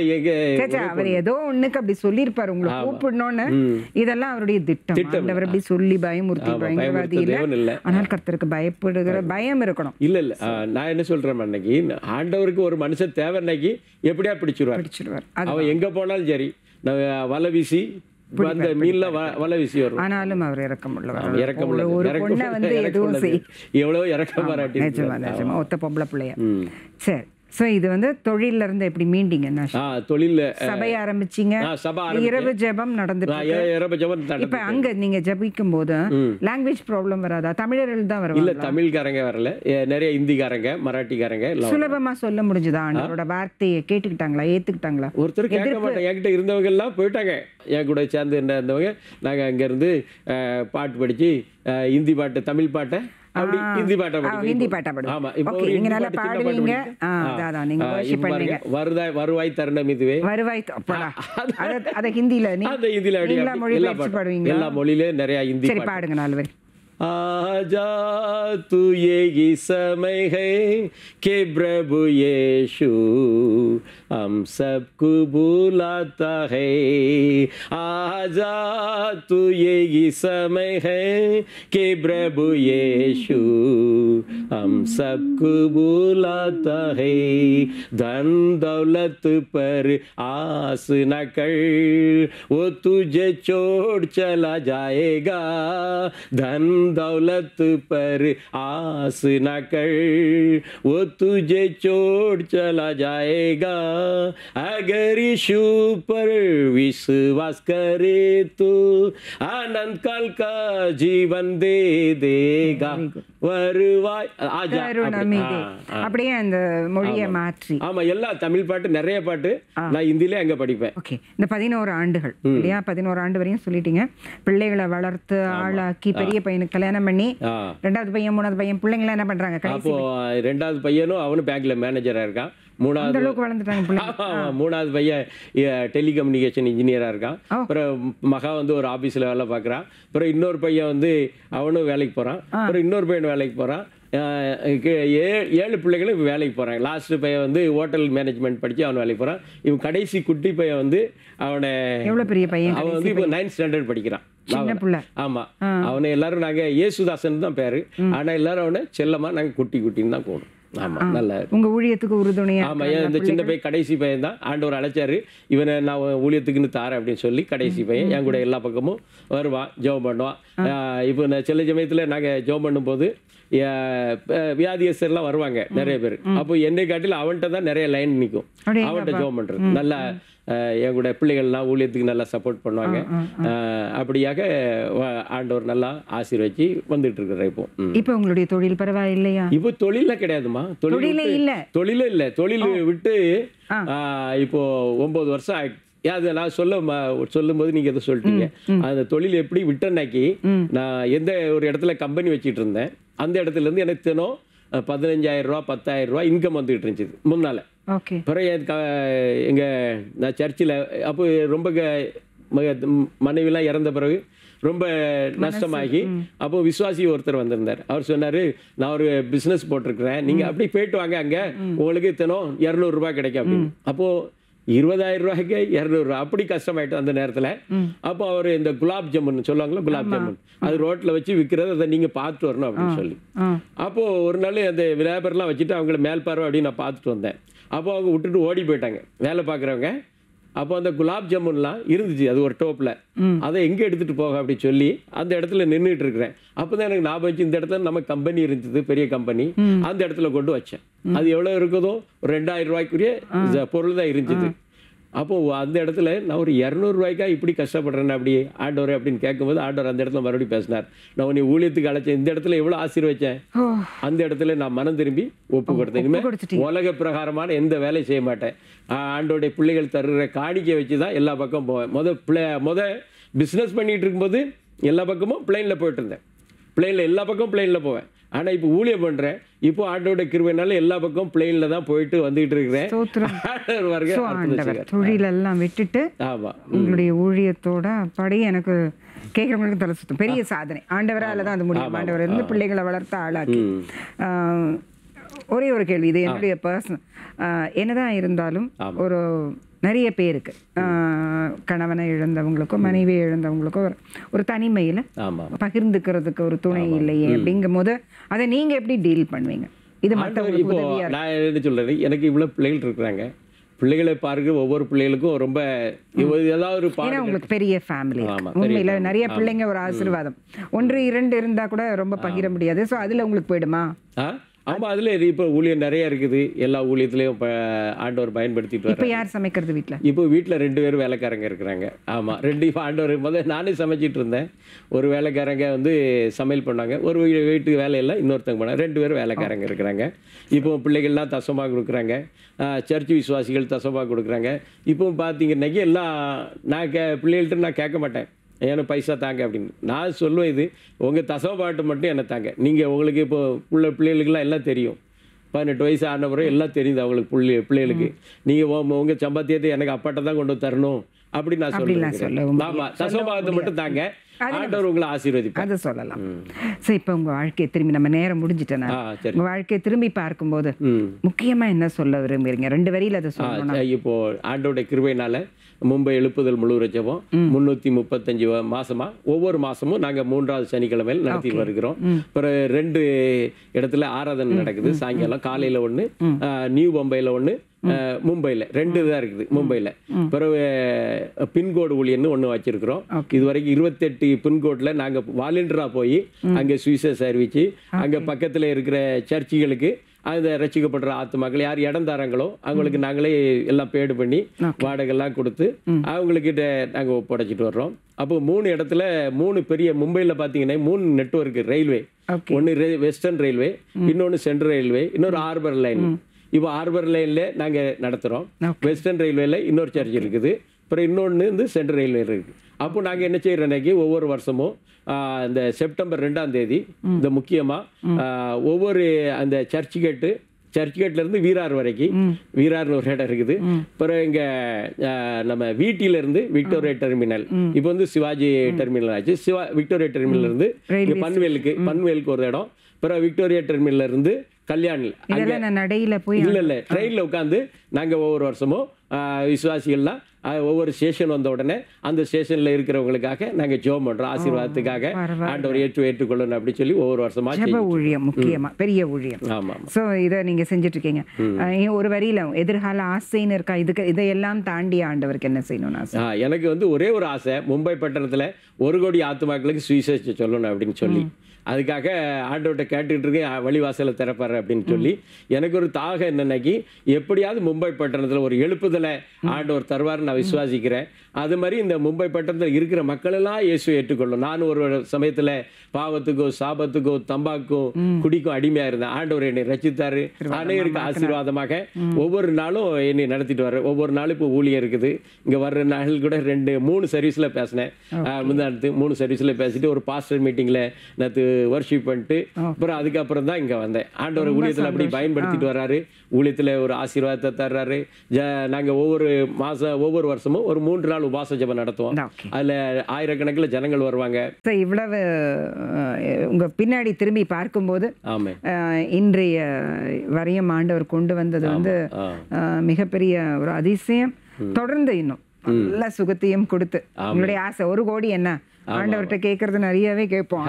Speaker 2: அவர் ஏதோ ஒண்ணுக்கு அப்படி சொல்லியிருப்பாரு உங்களை கூப்பிடணும்னு. இதெல்லாம் அவருடைய திட்டம். ஆண்டவர் அப்படி சொல்லி பயமுறுத்தி பயங்கரவாதி இல்லை, ஆனால் கர்த்தருக்கு பயப்படுகிற பயம் இருக்கணும்.
Speaker 3: இல்ல இல்ல நான் என்ன சொல்றேன், அன்னைக்கு ஆண்டவருக்கு ஒரு மனுஷன் தேவை, அன்னைக்கு எப்படியா பிடிச்சிருவார் பிடிச்சிருவார் அவன் எங்க போனாலும் சரி. வலை வீசி அந்த மீன்ல வலை வீசி வரும்.
Speaker 2: ஆனாலும் அவர் இறக்கமுள்ளவர்.
Speaker 3: இறக்கமுள்ள எவ்வளவு இறக்கம் பாராட்டி
Speaker 2: ஒத்த பொம்பளை பிள்ளைய. சரி, ஸோ இது வந்து தொழில இருந்து எப்படி மீண்டிங்க?
Speaker 3: தொழில
Speaker 2: சபை ஆரம்பிச்சிங்க, இரவு ஜெபம் நடந்துட்டு. இப்ப அங்க நீங்க ஜெபிக்கும் போது லாங்குவேஜ் ப்ராப்ளம் வராதா? தமிழர்கள் தான் வருவாங்க?
Speaker 3: இல்ல, தமிழ்காரங்க வரல, நிறைய இந்திக்காரங்க, மராட்டிக்காரங்க.
Speaker 2: சுலபமா சொல்ல முடிஞ்சதா? ஆண்டவரோட வார்த்தையை கேட்டுக்கிட்டாங்களா, ஏத்துக்கிட்டாங்களா?
Speaker 3: ஒருத்தர் கேட்க மாட்டாங்க. என்கிட்ட இருந்தவங்க எல்லாம் போயிட்டாங்க, என் கூட சேர்ந்து இருந்தவங்க. நாங்க அங்க இருந்து பாட்டு படிச்சு, இந்தி பாட்டு, தமிழ் பாட்டை அப்படி ஹிந்தி பாட்டை
Speaker 2: ஆ,
Speaker 3: படிப்பேன்.
Speaker 2: ஹிந்தி பாட்டா பாடுவீங்க.
Speaker 3: ஆமா, இப்போ
Speaker 2: Okay,
Speaker 3: ஒரு
Speaker 2: நீங்க
Speaker 3: ஹிந்தி
Speaker 2: நல்லா
Speaker 3: பாட்டு, சின்ன
Speaker 2: பாடுவீங்க.
Speaker 3: பாட்டு
Speaker 2: ஆ,
Speaker 3: படிப்பேன்.
Speaker 2: அதான், அதான், நீங்க
Speaker 3: ஆ,
Speaker 2: worship
Speaker 3: இப்ப பாருங்க,
Speaker 2: பண்ணுவீங்க.
Speaker 3: வருதாய் வருவாய் தருணம் இதுவே.
Speaker 2: வருவாய் த- அப்படா. அத- அத ஹிந்தியில நீ-
Speaker 3: அந்த ஹிந்தியில அப்படி
Speaker 2: நீங்களா மொழி
Speaker 3: எல்லா
Speaker 2: பெயர்ச்சி
Speaker 3: பாட்டும்,
Speaker 2: பாடுவீங்களா?
Speaker 3: எல்லா மொழியிலும் நிறைய ஹிந்தி
Speaker 2: சரி
Speaker 3: பாட்டு.
Speaker 2: பாடுங்க நாலு வரி.
Speaker 3: आजा तू यही समय है कि प्रभु यीशु हम सबको बुलाता है. आजा तू यही समय है कि प्रभु यीशु हम सबको बुलाता है. धन दौलत पर आस न कर, वो तुझे छोड़ चला जाएगा. धन दौलत पर आस न कर, वो तुझे छोड़ चला जाएगा. अगर यीशु पर विश्वास करे तो अनंत काल का जीवन दे देगा. வருவாய் ஆஜா.
Speaker 2: தருணம் இது. அப்படியே அந்த மொழியை மாற்றி.
Speaker 3: ஆமா, எல்லா தமிழ் பாட்டு நிறைய பாட்டு நான் ஹிந்திலே அங்க படிப்பேன்.
Speaker 2: ஓகே, இந்த பதினோரு ஆண்டுகள் இல்லையா, பதினோரு ஆண்டு வரையும் சொல்லிட்டீங்க. பிள்ளைகளை வளர்த்து ஆளாக்கி பெரிய பையனுக்கு கல்யாணம் பண்ணி ரெண்டாவது பையன் மூணாவது பையன் பிள்ளைங்கள என்ன பண்றாங்க?
Speaker 3: அப்போ ரெண்டாவது பையனும் அவனும் பேங்க்ல மேனேஜரா இருக்கான். மூணாவது
Speaker 2: அளவுக்கு வளர்ந்துட்டாங்க பிள்ளைங்க.
Speaker 3: ஆமா, மூணாவது பையன் டெலிகம்யூனிகேஷன் இன்ஜினியரா இருக்கான். அப்புறம் மகா வந்து ஒரு ஆபீஸ்ல வேலை பார்க்கறான். அப்புறம் இன்னொரு பையன் வந்து அவனும் வேலைக்கு போறான். அப்புறம் இன்னொரு பையன் வேலைக்கு போறான். ஏழு பிள்ளைகளும் இப்போ வேலைக்கு போகிறாங்க. லாஸ்ட் பையன் வந்து ஹோட்டல் மேனேஜ்மெண்ட் படித்து அவன் வேலைக்கு போகிறான். இவன் கடைசி குட்டி பையன் வந்து அவனை
Speaker 2: எவ்வளோ பெரிய பையன்,
Speaker 3: அவன் வந்து இப்போ நைன்த் ஸ்டாண்டர்ட் படிக்கிறான். ஆமா, அவனை எல்லாரும் நாங்க ஏசுதாசன் தான் பேரு, ஆனா எல்லாரும் அவனை செல்லமா நாங்க குட்டி குட்டின்னு தான் கூடும். ஆமா, நல்ல
Speaker 2: உங்க ஊழியத்துக்கு உறுதுணையா.
Speaker 3: ஆமா, இந்த சின்ன பையன் கடைசி பையன் தான் ஆண்டவர் அழைச்சாரு, இவனை நான் ஊழியத்துக்குன்னு தாரேன் அப்படின்னு சொல்லி கடைசி பையன் என் கூட எல்லா பக்கமும் வருவான், ஜெபம் பண்ணுவான். இப்போ சில சமயத்துல நாங்க ஜெபம் பண்ணும்போது வியாதியஸ்தர்லாம் வருவாங்க நிறைய பேர். அப்போ என்னை காட்டில அவன்கிட்ட தான் நிறைய லைன் நிற்கும், அவன்கிட்ட ஜெபம் பண்றது. நல்லா என் கூட பிள்ளைகள்லாம் ஊழியத்துக்கு நல்லா சப்போர்ட் பண்ணுவாங்க. அப்படியாக ஆண்டவர் நல்லா ஆசீர்வச்சு வந்துட்டு இருக்கிற. இப்போ
Speaker 2: இப்போ உங்களுடைய தொழில் பரவாயில்லையா?
Speaker 3: இப்போ தொழில கிடையாதுமா, தொழிலே இல்ல தொழிலே இல்ல தொழில் விட்டு இப்போ ஒன்பது வருஷம் ஆயிடுச்சு. அது நான் சொல்ல சொல்லும் போது நீங்க எதை சொல்லிட்டீங்க, அந்த தொழில் எப்படி விட்டேன்னாக்கி, நான் எந்த ஒரு இடத்துல கம்பெனி வச்சுட்டு இருந்தேன், அந்த இடத்துல இருந்து எனக்கு தினம் பதினஞ்சாயிரம் ரூபா பத்தாயிரம் ரூபா இன்கம் வந்துட்டு இருந்துச்சு முன்னால. பிறகு எங்க நான் சர்ச்சில் அப்போ ரொம்ப மனைவிலாம் இறந்த பிறகு ரொம்ப நஷ்டமாகி, அப்போ விசுவாசி ஒருத்தர் வந்திருந்தார். அவர் சொன்னாரு, நான் ஒரு பிசினஸ் போட்டிருக்கிறேன், நீங்க அப்படி போயிட்டு வாங்க, அங்க உங்களுக்கு தினம் இருநூறு ரூபாய் கிடைக்கும் அப்படின்னு. அப்போ இருபதாயிரம் ரூபாய்க்கு இருநூறு ரூபாய் அப்படி கஷ்டமாயிட்டு அந்த நேரத்துல. அப்போ அவர் இந்த குலாப் ஜாமுன் சொல்லுவாங்களா, குலாப் ஜாமுன் அது ரோட்ல வச்சு விற்கிறது, அதை நீங்க பார்த்துட்டு வரணும் அப்படின்னு சொல்லி. அப்போ ஒரு நாள் அந்த வியாபாரம்லாம் வச்சுட்டு அவங்கள மேல் பார்வை அப்படின்னு நான் பார்த்துட்டு வந்தேன். அப்போ அவங்க விட்டுட்டு ஓடி போயிட்டாங்க வேலை பார்க்குறவங்க. அப்போ அந்த குலாப் ஜாமுன்லாம் இருந்துச்சு அது ஒரு டோப்பில், அதை எங்கே எடுத்துகிட்டு போக அப்படி சொல்லி அந்த இடத்துல நின்றுட்டு இருக்கிறேன். அப்போ தான் எனக்கு ஞாபகம் வச்சு, இந்த இடத்துல நம்ம கம்பெனி இருந்தது, பெரிய கம்பெனி, அந்த இடத்துல கொண்டு வச்சேன். அது எவ்வளோ இருக்குதோ ஒரு ரெண்டாயிரம் ரூபாய்க்குரிய பொருள் தான் இருந்துச்சு. அப்போது அந்த இடத்துல நான் ஒரு இரநூறுவாய்க்கா இப்படி கஷ்டப்படுறேன் அப்படி ஆண்டவர் அப்படின்னு கேட்கும்போது, ஆண்டவர் அந்த இடத்துல மறுபடியும் பேசினார். நான் உன்னை ஊழியத்துக்கு அழைச்சேன், இந்த இடத்துல எவ்வளோ ஆசீர்வச்சேன், அந்த இடத்துல நான் மனம் திரும்பி ஒப்பு கொடுத்தேன். இனிமேல் உலக பிரகாரமான எந்த வேலையும் செய்ய மாட்டேன். ஆண்டோடைய பிள்ளைகள் தருகிற காணிக்கை வச்சு தான் எல்லா பக்கம் போவேன். முத பிள்ளை முத பிஸ்னஸ் பண்ணிட்டு இருக்கும்போது எல்லா பக்கமும் பிளெயினில் போயிட்டு இருந்தேன். பிளெயினில் எல்லா பக்கமும் பிளெயினில் போவேன். ஆனால் இப்போ ஊழியம் பண்ணுறேன், இப்போ ஆண்டோட கிருபையினால எல்லா பக்கம் பிளெயினில் தான் போயிட்டு வந்துகிட்டு இருக்கிறேன்.
Speaker 2: தொழிலெல்லாம் விட்டுட்டு உங்களுடைய ஊழியத்தோட படி எனக்கு கேட்குறவங்களுக்கு தலை சுத்தம் பெரிய சாதனை. ஆண்டவரால் தான் அது முடியும். ஆண்டவர் இருந்து பிள்ளைகளை வளர்த்த ஆளாக்கி. ஒரே ஒரு கேள்வி, இது என்னுடைய பர்சனல். என்னதான் இருந்தாலும் ஒரு நிறைய பேருக்கு கணவனை இழந்தவங்களுக்கோ மனைவியை இழந்தவங்களுக்கோ ஒரு தனிமையில் பகிர்ந்துக்கிறதுக்கு ஒரு துணை இல்லையே அப்படிங்கும் போது அதை நீங்க எப்படி டீல் பண்ணுவீங்க? இது மட்டும்
Speaker 3: இப்போ நான் என்ன சொல்றது, எனக்கு இவ்வளவு பிள்ளைகள் இருக்கிறாங்க, பிள்ளைகளை பாருங்க, ஒவ்வொரு பிள்ளைகளுக்கும் ரொம்ப ஏதாவது ஒரு
Speaker 2: பாடம். உங்களுக்கு பெரிய ஃபேமிலி, உண்மையில நிறைய பிள்ளைங்க ஒரு ஆசீர்வாதம். ஒன்று இரண்டு இருந்தா கூட ரொம்ப பகிர முடியாது. ஸோ அதுல உங்களுக்கு போயிடுமா?
Speaker 3: ஆமாம், அதில் இப்போ ஊழியம் நிறைய இருக்குது, எல்லா ஊழியத்துலேயும் இப்போ ஆண்டவர் பயன்படுத்திட்டு
Speaker 2: இப்போ யார் சமைக்கிறது வீட்டில்?
Speaker 3: இப்போ வீட்டில் ரெண்டு பேரும் வேலைக்காரங்க இருக்கிறாங்க. ஆமாம், ரெண்டு இப்போ ஆண்டவர் முதல் நானே சமைச்சிட்டு இருந்தேன். ஒரு வேலைக்காரங்க வந்து சமையல் பண்ணாங்க, ஒரு வீட்டுக்கு வேலையெல்லாம் இன்னொருத்தங்க பண்ணாங்க, ரெண்டு பேரும் வேலைக்காரங்க இருக்கிறாங்க. இப்போ பிள்ளைகள்லாம் தசமாக கொடுக்குறாங்க, சர்ச் விசுவாசிகள் தசமாக கொடுக்குறாங்க. இப்போ பார்த்தீங்கன்னாக்கி எல்லாம் நான் கே பிள்ளைகள்கிட்ட நான் கேட்க மாட்டேன், எனக்கு பைசா தாங்க அப்படின்னு. நான் சொல்லுவேன், இது உங்கள் தசமபாட்டு மட்டும் என்ன தாங்க. நீங்கள் உங்களுக்கு இப்போ பிள்ளை பிள்ளைகளுக்கெல்லாம் எல்லாம் தெரியும். பதினெட்டு வயசு ஆன பிறகு எல்லாம் தெரியுது அவங்களுக்கு பிள்ளை பிள்ளைகளுக்கு. நீங்கள் உங்கள் சம்பாத்தியத்தை எனக்கு அப்பாட்ட தான் கொண்டு தரணும் அப்படின்னு நான் சொல்லுவேன். ஆமாம், தசமபாகத்தை மட்டும் தாங்க, ஆண்டவர் உங்களை ஆசீர்வதிப்பார்.
Speaker 2: அது சொல்லலாம். சரி, இப்போ உங்கள் வாழ்க்கையை திரும்பி நம்ம நேரம் முடிஞ்சிட்டேன். உங்கள் வாழ்க்கையை திரும்பி பார்க்கும்போது முக்கியமாக என்ன சொல்ல விரும்புறீங்க? ரெண்டு வரியில் அதை சொல்லணும்.
Speaker 3: இப்போ ஆண்டோட கிருபையினால மும்பை எழுப்புதல் முழு ஜெபம் முன்னூற்றி முப்பத்தஞ்சு மாசமா ஒவ்வொரு மாசமும் நாங்கள் மூன்றாவது சனிக்கிழமையில் நடத்தி வருகிறோம். அப்புறம் ரெண்டு இடத்துல ஆராதனை நடக்குது. சாயங்காலம் காலையில் ஒன்று, நியூ மும்பையில் ஒன்று, மும்பையில் ரெண்டு தான் இருக்குது. மும்பையில் பிறகு பின்கோடு ஊழியர்னு ஒன்று வச்சிருக்கிறோம். இது வரைக்கும் இருபத்தெட்டு பின்கோடில் நாங்கள் வாலண்டியராக போய் அங்கே சுவிசேஷ அறிவிச்சு அங்கே பக்கத்தில் இருக்கிற சர்ச்சுகளுக்கு அந்த ரசிக்கப்படுற ஆத்துமாக்கள் யார் இடம் தராங்களோ அவங்களுக்கு நாங்களே எல்லாம் பேடு பண்ணி வாடகைலாம் கொடுத்து அவங்கக்கிட்ட நாங்கள் ஒப்படைச்சிட்டு வர்றோம். அப்போ மூணு இடத்துல மூணு பெரிய மும்பையில் பார்த்தீங்கன்னா மூணு நெட்வொர்க் ரயில்வே. ஒன்று வெஸ்டர்ன் ரயில்வே, இன்னொன்று சென்ட்ரல் ரயில்வே, இன்னொரு ஹார்பர் லைன். இப்போ ஹார்பர் லைனில் நாங்கள் நடத்துகிறோம். வெஸ்டர்ன் ரயில்வேல இன்னொரு சர்ச் இருக்குது. அப்புறம் இன்னொன்று வந்து சென்ட்ரல் ரயில்வே இருக்குது. அப்போ நாங்கள் என்ன செய்கிறோன்னாக்கி ஒவ்வொரு வருஷமும் இந்த செப்டம்பர் ரெண்டாம் தேதி இந்த முக்கியமாக ஒவ்வொரு அந்த சர்ச் கேட்டு சர்ச் கேட்லேருந்து வீரார் வரைக்கும், வீரார்னு ஒரு இடம் இருக்குது. அப்புறம் இங்கே நம்ம வீட்டிலேருந்து விக்டோரியா டெர்மினல், இப்போ வந்து சிவாஜி டெர்மினல் ஆச்சு. சிவா விக்டோரியா டெர்மினல்லேருந்து பன்வேலுக்கு பன்வேலுக்கு ஒரு இடம். அப்புறம் விக்டோரியா டெர்மினல் இருந்து கல்யாணில்
Speaker 2: நடையில போய்
Speaker 3: இல்லை இல்லை ட்ரெயினில் உட்காந்து நாங்கள் ஒவ்வொரு வருஷமும் விசுவாசிகள்லாம் ஒவ்வொரு ஸ்டேஷன் வந்த உடனே அந்த ஸ்டேஷனில் இருக்கிறவங்களுக்காக நாங்கள் ஜெபம் பண்ணுறோம். ஆசீர்வாதத்துக்காக ஆண்டவர் ஏற்று ஏற்றுக்கொள்ளணும் அப்படி சொல்லி ஒவ்வொரு வருஷமா
Speaker 2: ஜெப ஊழியம், முக்கியமாக பெரிய ஊழியம்.
Speaker 3: ஆமாம்.
Speaker 2: ஸோ இதை நீங்கள் செஞ்சுட்டு இருக்கீங்க. ஒரு வரியில் எதிர்கால ஆசைன்னு இருக்கா? இதுக்கு இதையெல்லாம் தாண்டி ஆண்டவருக்கு என்ன செய்யணும்னு ஆசை?
Speaker 3: எனக்கு வந்து ஒரே ஒரு ஆசை, மும்பை பட்டணத்தில் ஒரு கோடி ஆத்துமாக்களுக்கு சுவிசேஷத்தை சொல்லணும் அப்படின்னு சொல்லி. அதுக்காக ஆண்டவர்கிட்ட கேட்டுக்கிட்டு இருக்கேன், வழிவாசலை திறப்பாரு அப்படின்னு சொல்லி. எனக்கு ஒரு தாக என்னன்னாக்கி எப்படியாவது மும்பை பட்டணத்தில் ஒரு எழுப்புதலை ஆண்டவர் தருவார்னு நான் விசுவாசிக்கிறேன். அது மாதிரி இந்த மும்பை பட்டணத்தில் இருக்கிற மக்களெல்லாம் இயேசுவை ஏற்றுக்கொள்ளும். நானும் ஒரு சமயத்தில் பாவத்துக்கோ சாபத்துக்கோ தம்பாக்கோ குடிக்கும் அடிமையாக இருந்தேன். ஆண்டவர் என்னை ரசித்தாரு. அனைவருக்கு ஆசீர்வாதமாக ஒவ்வொரு நாளும் என்னை நடத்திட்டு வர்றேன். ஒவ்வொரு நாளும் இப்போ ஊழியர் இருக்குது. இங்கே வர்ற நாள் கூட ரெண்டு மூணு சர்வீஸில் பேசினேன். முந்தானத்து மூணு சர்வீஸில் பேசிட்டு ஒரு பாஸ்டர் மீட்டிங்கில் நேற்று வர்ஷிப் பண்ணிட்டு அப்புறம் அதுக்கப்புறம் தான் இங்கே வந்தேன். ஆண்டவர் ஊழியத்தில் அப்படி பயன்படுத்திட்டு வர்றாரு. ஊழியத்தில் ஒரு ஆசீர்வாதத்தை தர்றாரு. ஜ நாங்கள் ஒவ்வொரு மாதம் ஒவ்வொரு வருஷமும் ஒரு மூன்று நாள் உபாச ஜெபம் நடத்துவோம். அதில் ஆயிரக்கணக்கில் ஜனங்கள் வருவாங்க.
Speaker 2: இவ்வளவு உங்கள் பின்னாடி திரும்பி பார்க்கும்போது இன்றைய வரையும் ஆண்டவர் கொண்டு வந்தது வந்து மிகப்பெரிய ஒரு அதிசயம். தொடர்ந்து இன்னும் நல்ல சுகத்தையும் கொடுத்து உங்களுடைய ஆசை ஒரு கோடி என்ன ஆண்டவர்கிட்ட கேட்கறது நிறையவே கேட்போம்.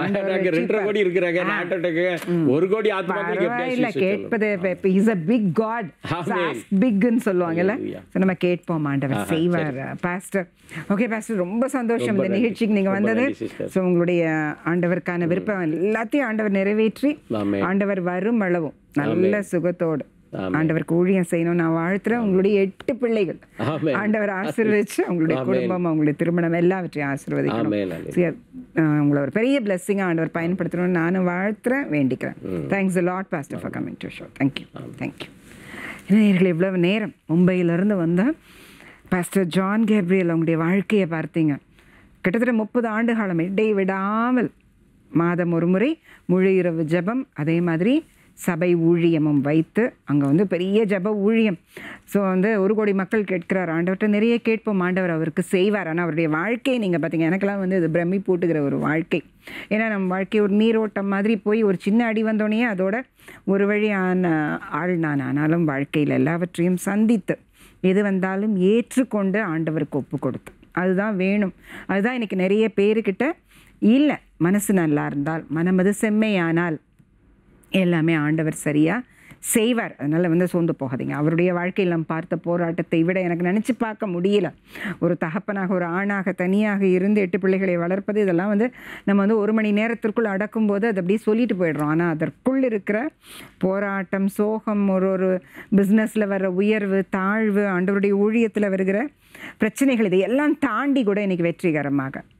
Speaker 3: ஒரு கோடி
Speaker 2: இல்ல கேட்பது இஸ் a big God, பிக்னு சொல்லுவாங்கல்ல. நம்ம கேட்போம், ஆண்டவர் செய்வார். பாஸ்டர், ஓகே பாஸ்டர், ரொம்ப சந்தோஷம் இந்த நிகழ்ச்சிக்கு நீங்க வந்தது. ஸோ உங்களுடைய ஆண்டவருக்கான விருப்பம் எல்லாத்தையும் ஆண்டவர் நிறைவேற்றி ஆண்டவர் வரும் அளவும் நல்ல சுகத்தோடு ஆண்டவருக்கு ஊழியம் செய்யணும் நான் வாழ்த்துறேன். உங்களுடைய எட்டு பிள்ளைகள் ஆண்டவர் ஆசீர்வதிச்சு உங்களுடைய குடும்பம் உங்களுடைய திருமணம் எல்லாவற்றையும் ஆசீர்வதிக்கணும். உங்களை ஒரு பெரிய பிளெஸிங்காக ஆண்டவர் பயன்படுத்தணும்னு நானும் வாழ்த்துறேன், வேண்டிக்கிறேன். Thanks a lot pastor for coming to show. Thank you thank you. நேயர்களே, இவ்வளவு நேரம் மும்பையிலிருந்து வந்த பாஸ்டர் ஜான் கேப்ரியல் அவங்களுடைய வாழ்க்கையை பார்த்தீங்க. கிட்டத்தட்ட முப்பது ஆண்டு காலம் இடைவிடாமல் மாதம் ஒரு முறை முழு இரவு ஜெபம், அதே மாதிரி சபை ஊழியமும் வைத்து அங்கே வந்து பெரிய ஜப ஊழியம். ஸோ வந்து ஒரு கோடி மக்கள் கேட்கிறார். ஆண்டவர்கிட்ட நிறைய கேட்போம், ஆண்டவர் அவருக்கு செய்வார். ஆனால் அவருடைய வாழ்க்கை நீங்கள் பார்த்தீங்க, எனக்கெல்லாம் வந்து இது பிரமி பூட்டுகிற ஒரு வாழ்க்கை. ஏன்னா நம்ம வாழ்க்கை ஒரு நீரோட்டம் மாதிரி போய் ஒரு சின்ன அடி வந்தோடனே அதோட ஒரு வழியான ஆள் நான். ஆனாலும் வாழ்க்கையில் எல்லாவற்றையும் சந்தித்து எது வந்தாலும் ஏற்றுக்கொண்டு ஆண்டவருக்கு ஒப்பு கொடுத்து அதுதான் வேணும். அதுதான் இன்றைக்கி நிறைய பேருக்கிட்ட இல்லை. மனசு நல்லா இருந்தால், மனமது செம்மையானால் எல்லாமே ஆண்டவர் சரியாக செய்வார். அதனால் வந்து சோர்ந்து போகாதீங்க. அவருடைய வாழ்க்கையில் நம்ம பார்த்த போராட்டத்தை விட எனக்கு நினச்சி பார்க்க முடியல. ஒரு தகப்பனாக ஒரு ஆணாக தனியாக இருந்து எட்டு பிள்ளைகளை வளர்ப்பது, இதெல்லாம் வந்து நம்ம வந்து ஒரு மணி நேரத்திற்குள் அடக்கும்போது அது அப்படியே சொல்லிட்டு போயிடுறோம். ஆனால் அதற்குள் இருக்கிற போராட்டம், சோகம், ஒரு ஒரு பிஸ்னஸில் வர்ற உயர்வு தாழ்வு, ஆண்டவருடைய ஊழியத்தில் வருகிற பிரச்சனைகள், இதையெல்லாம் தாண்டி கூட இன்றைக்கி வெற்றிகரமாக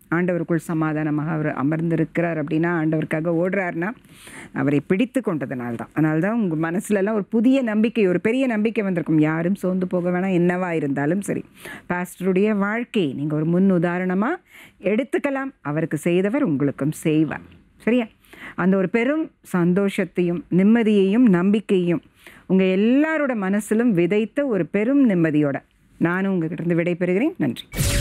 Speaker 2: ஆண்டவருக்குள் சமாதானமாக அவர் அமர்ந்திருக்கிறார் அப்படின்னா, ஆண்டவருக்காக ஓடுறாருன்னா அவரை பிடித்து கொண்டதுனால தான். அதனால தான் உங்கள் மனசுலலாம் ஒரு புதிய நம்பிக்கை, ஒரு பெரிய நம்பிக்கை வந்திருக்கும். யாரும் சோர்ந்து போக வேணாம், என்னவா இருந்தாலும் சரி. பாஸ்டருடைய வாழ்க்கையை நீங்கள் ஒரு முன் உதாரணமாக எடுத்துக்கலாம். அவருக்கு செய்தவர் உங்களுக்கும் செய்வார். சரியா? அந்த ஒரு பெரும் சந்தோஷத்தையும் நிம்மதியையும் நம்பிக்கையும் உங்கள் எல்லாரோட மனசிலும் விதைத்த ஒரு பெரும் நிம்மதியோட நானும் உங்ககிட்ட இருந்து விடைபெறுகிறேன். நன்றி.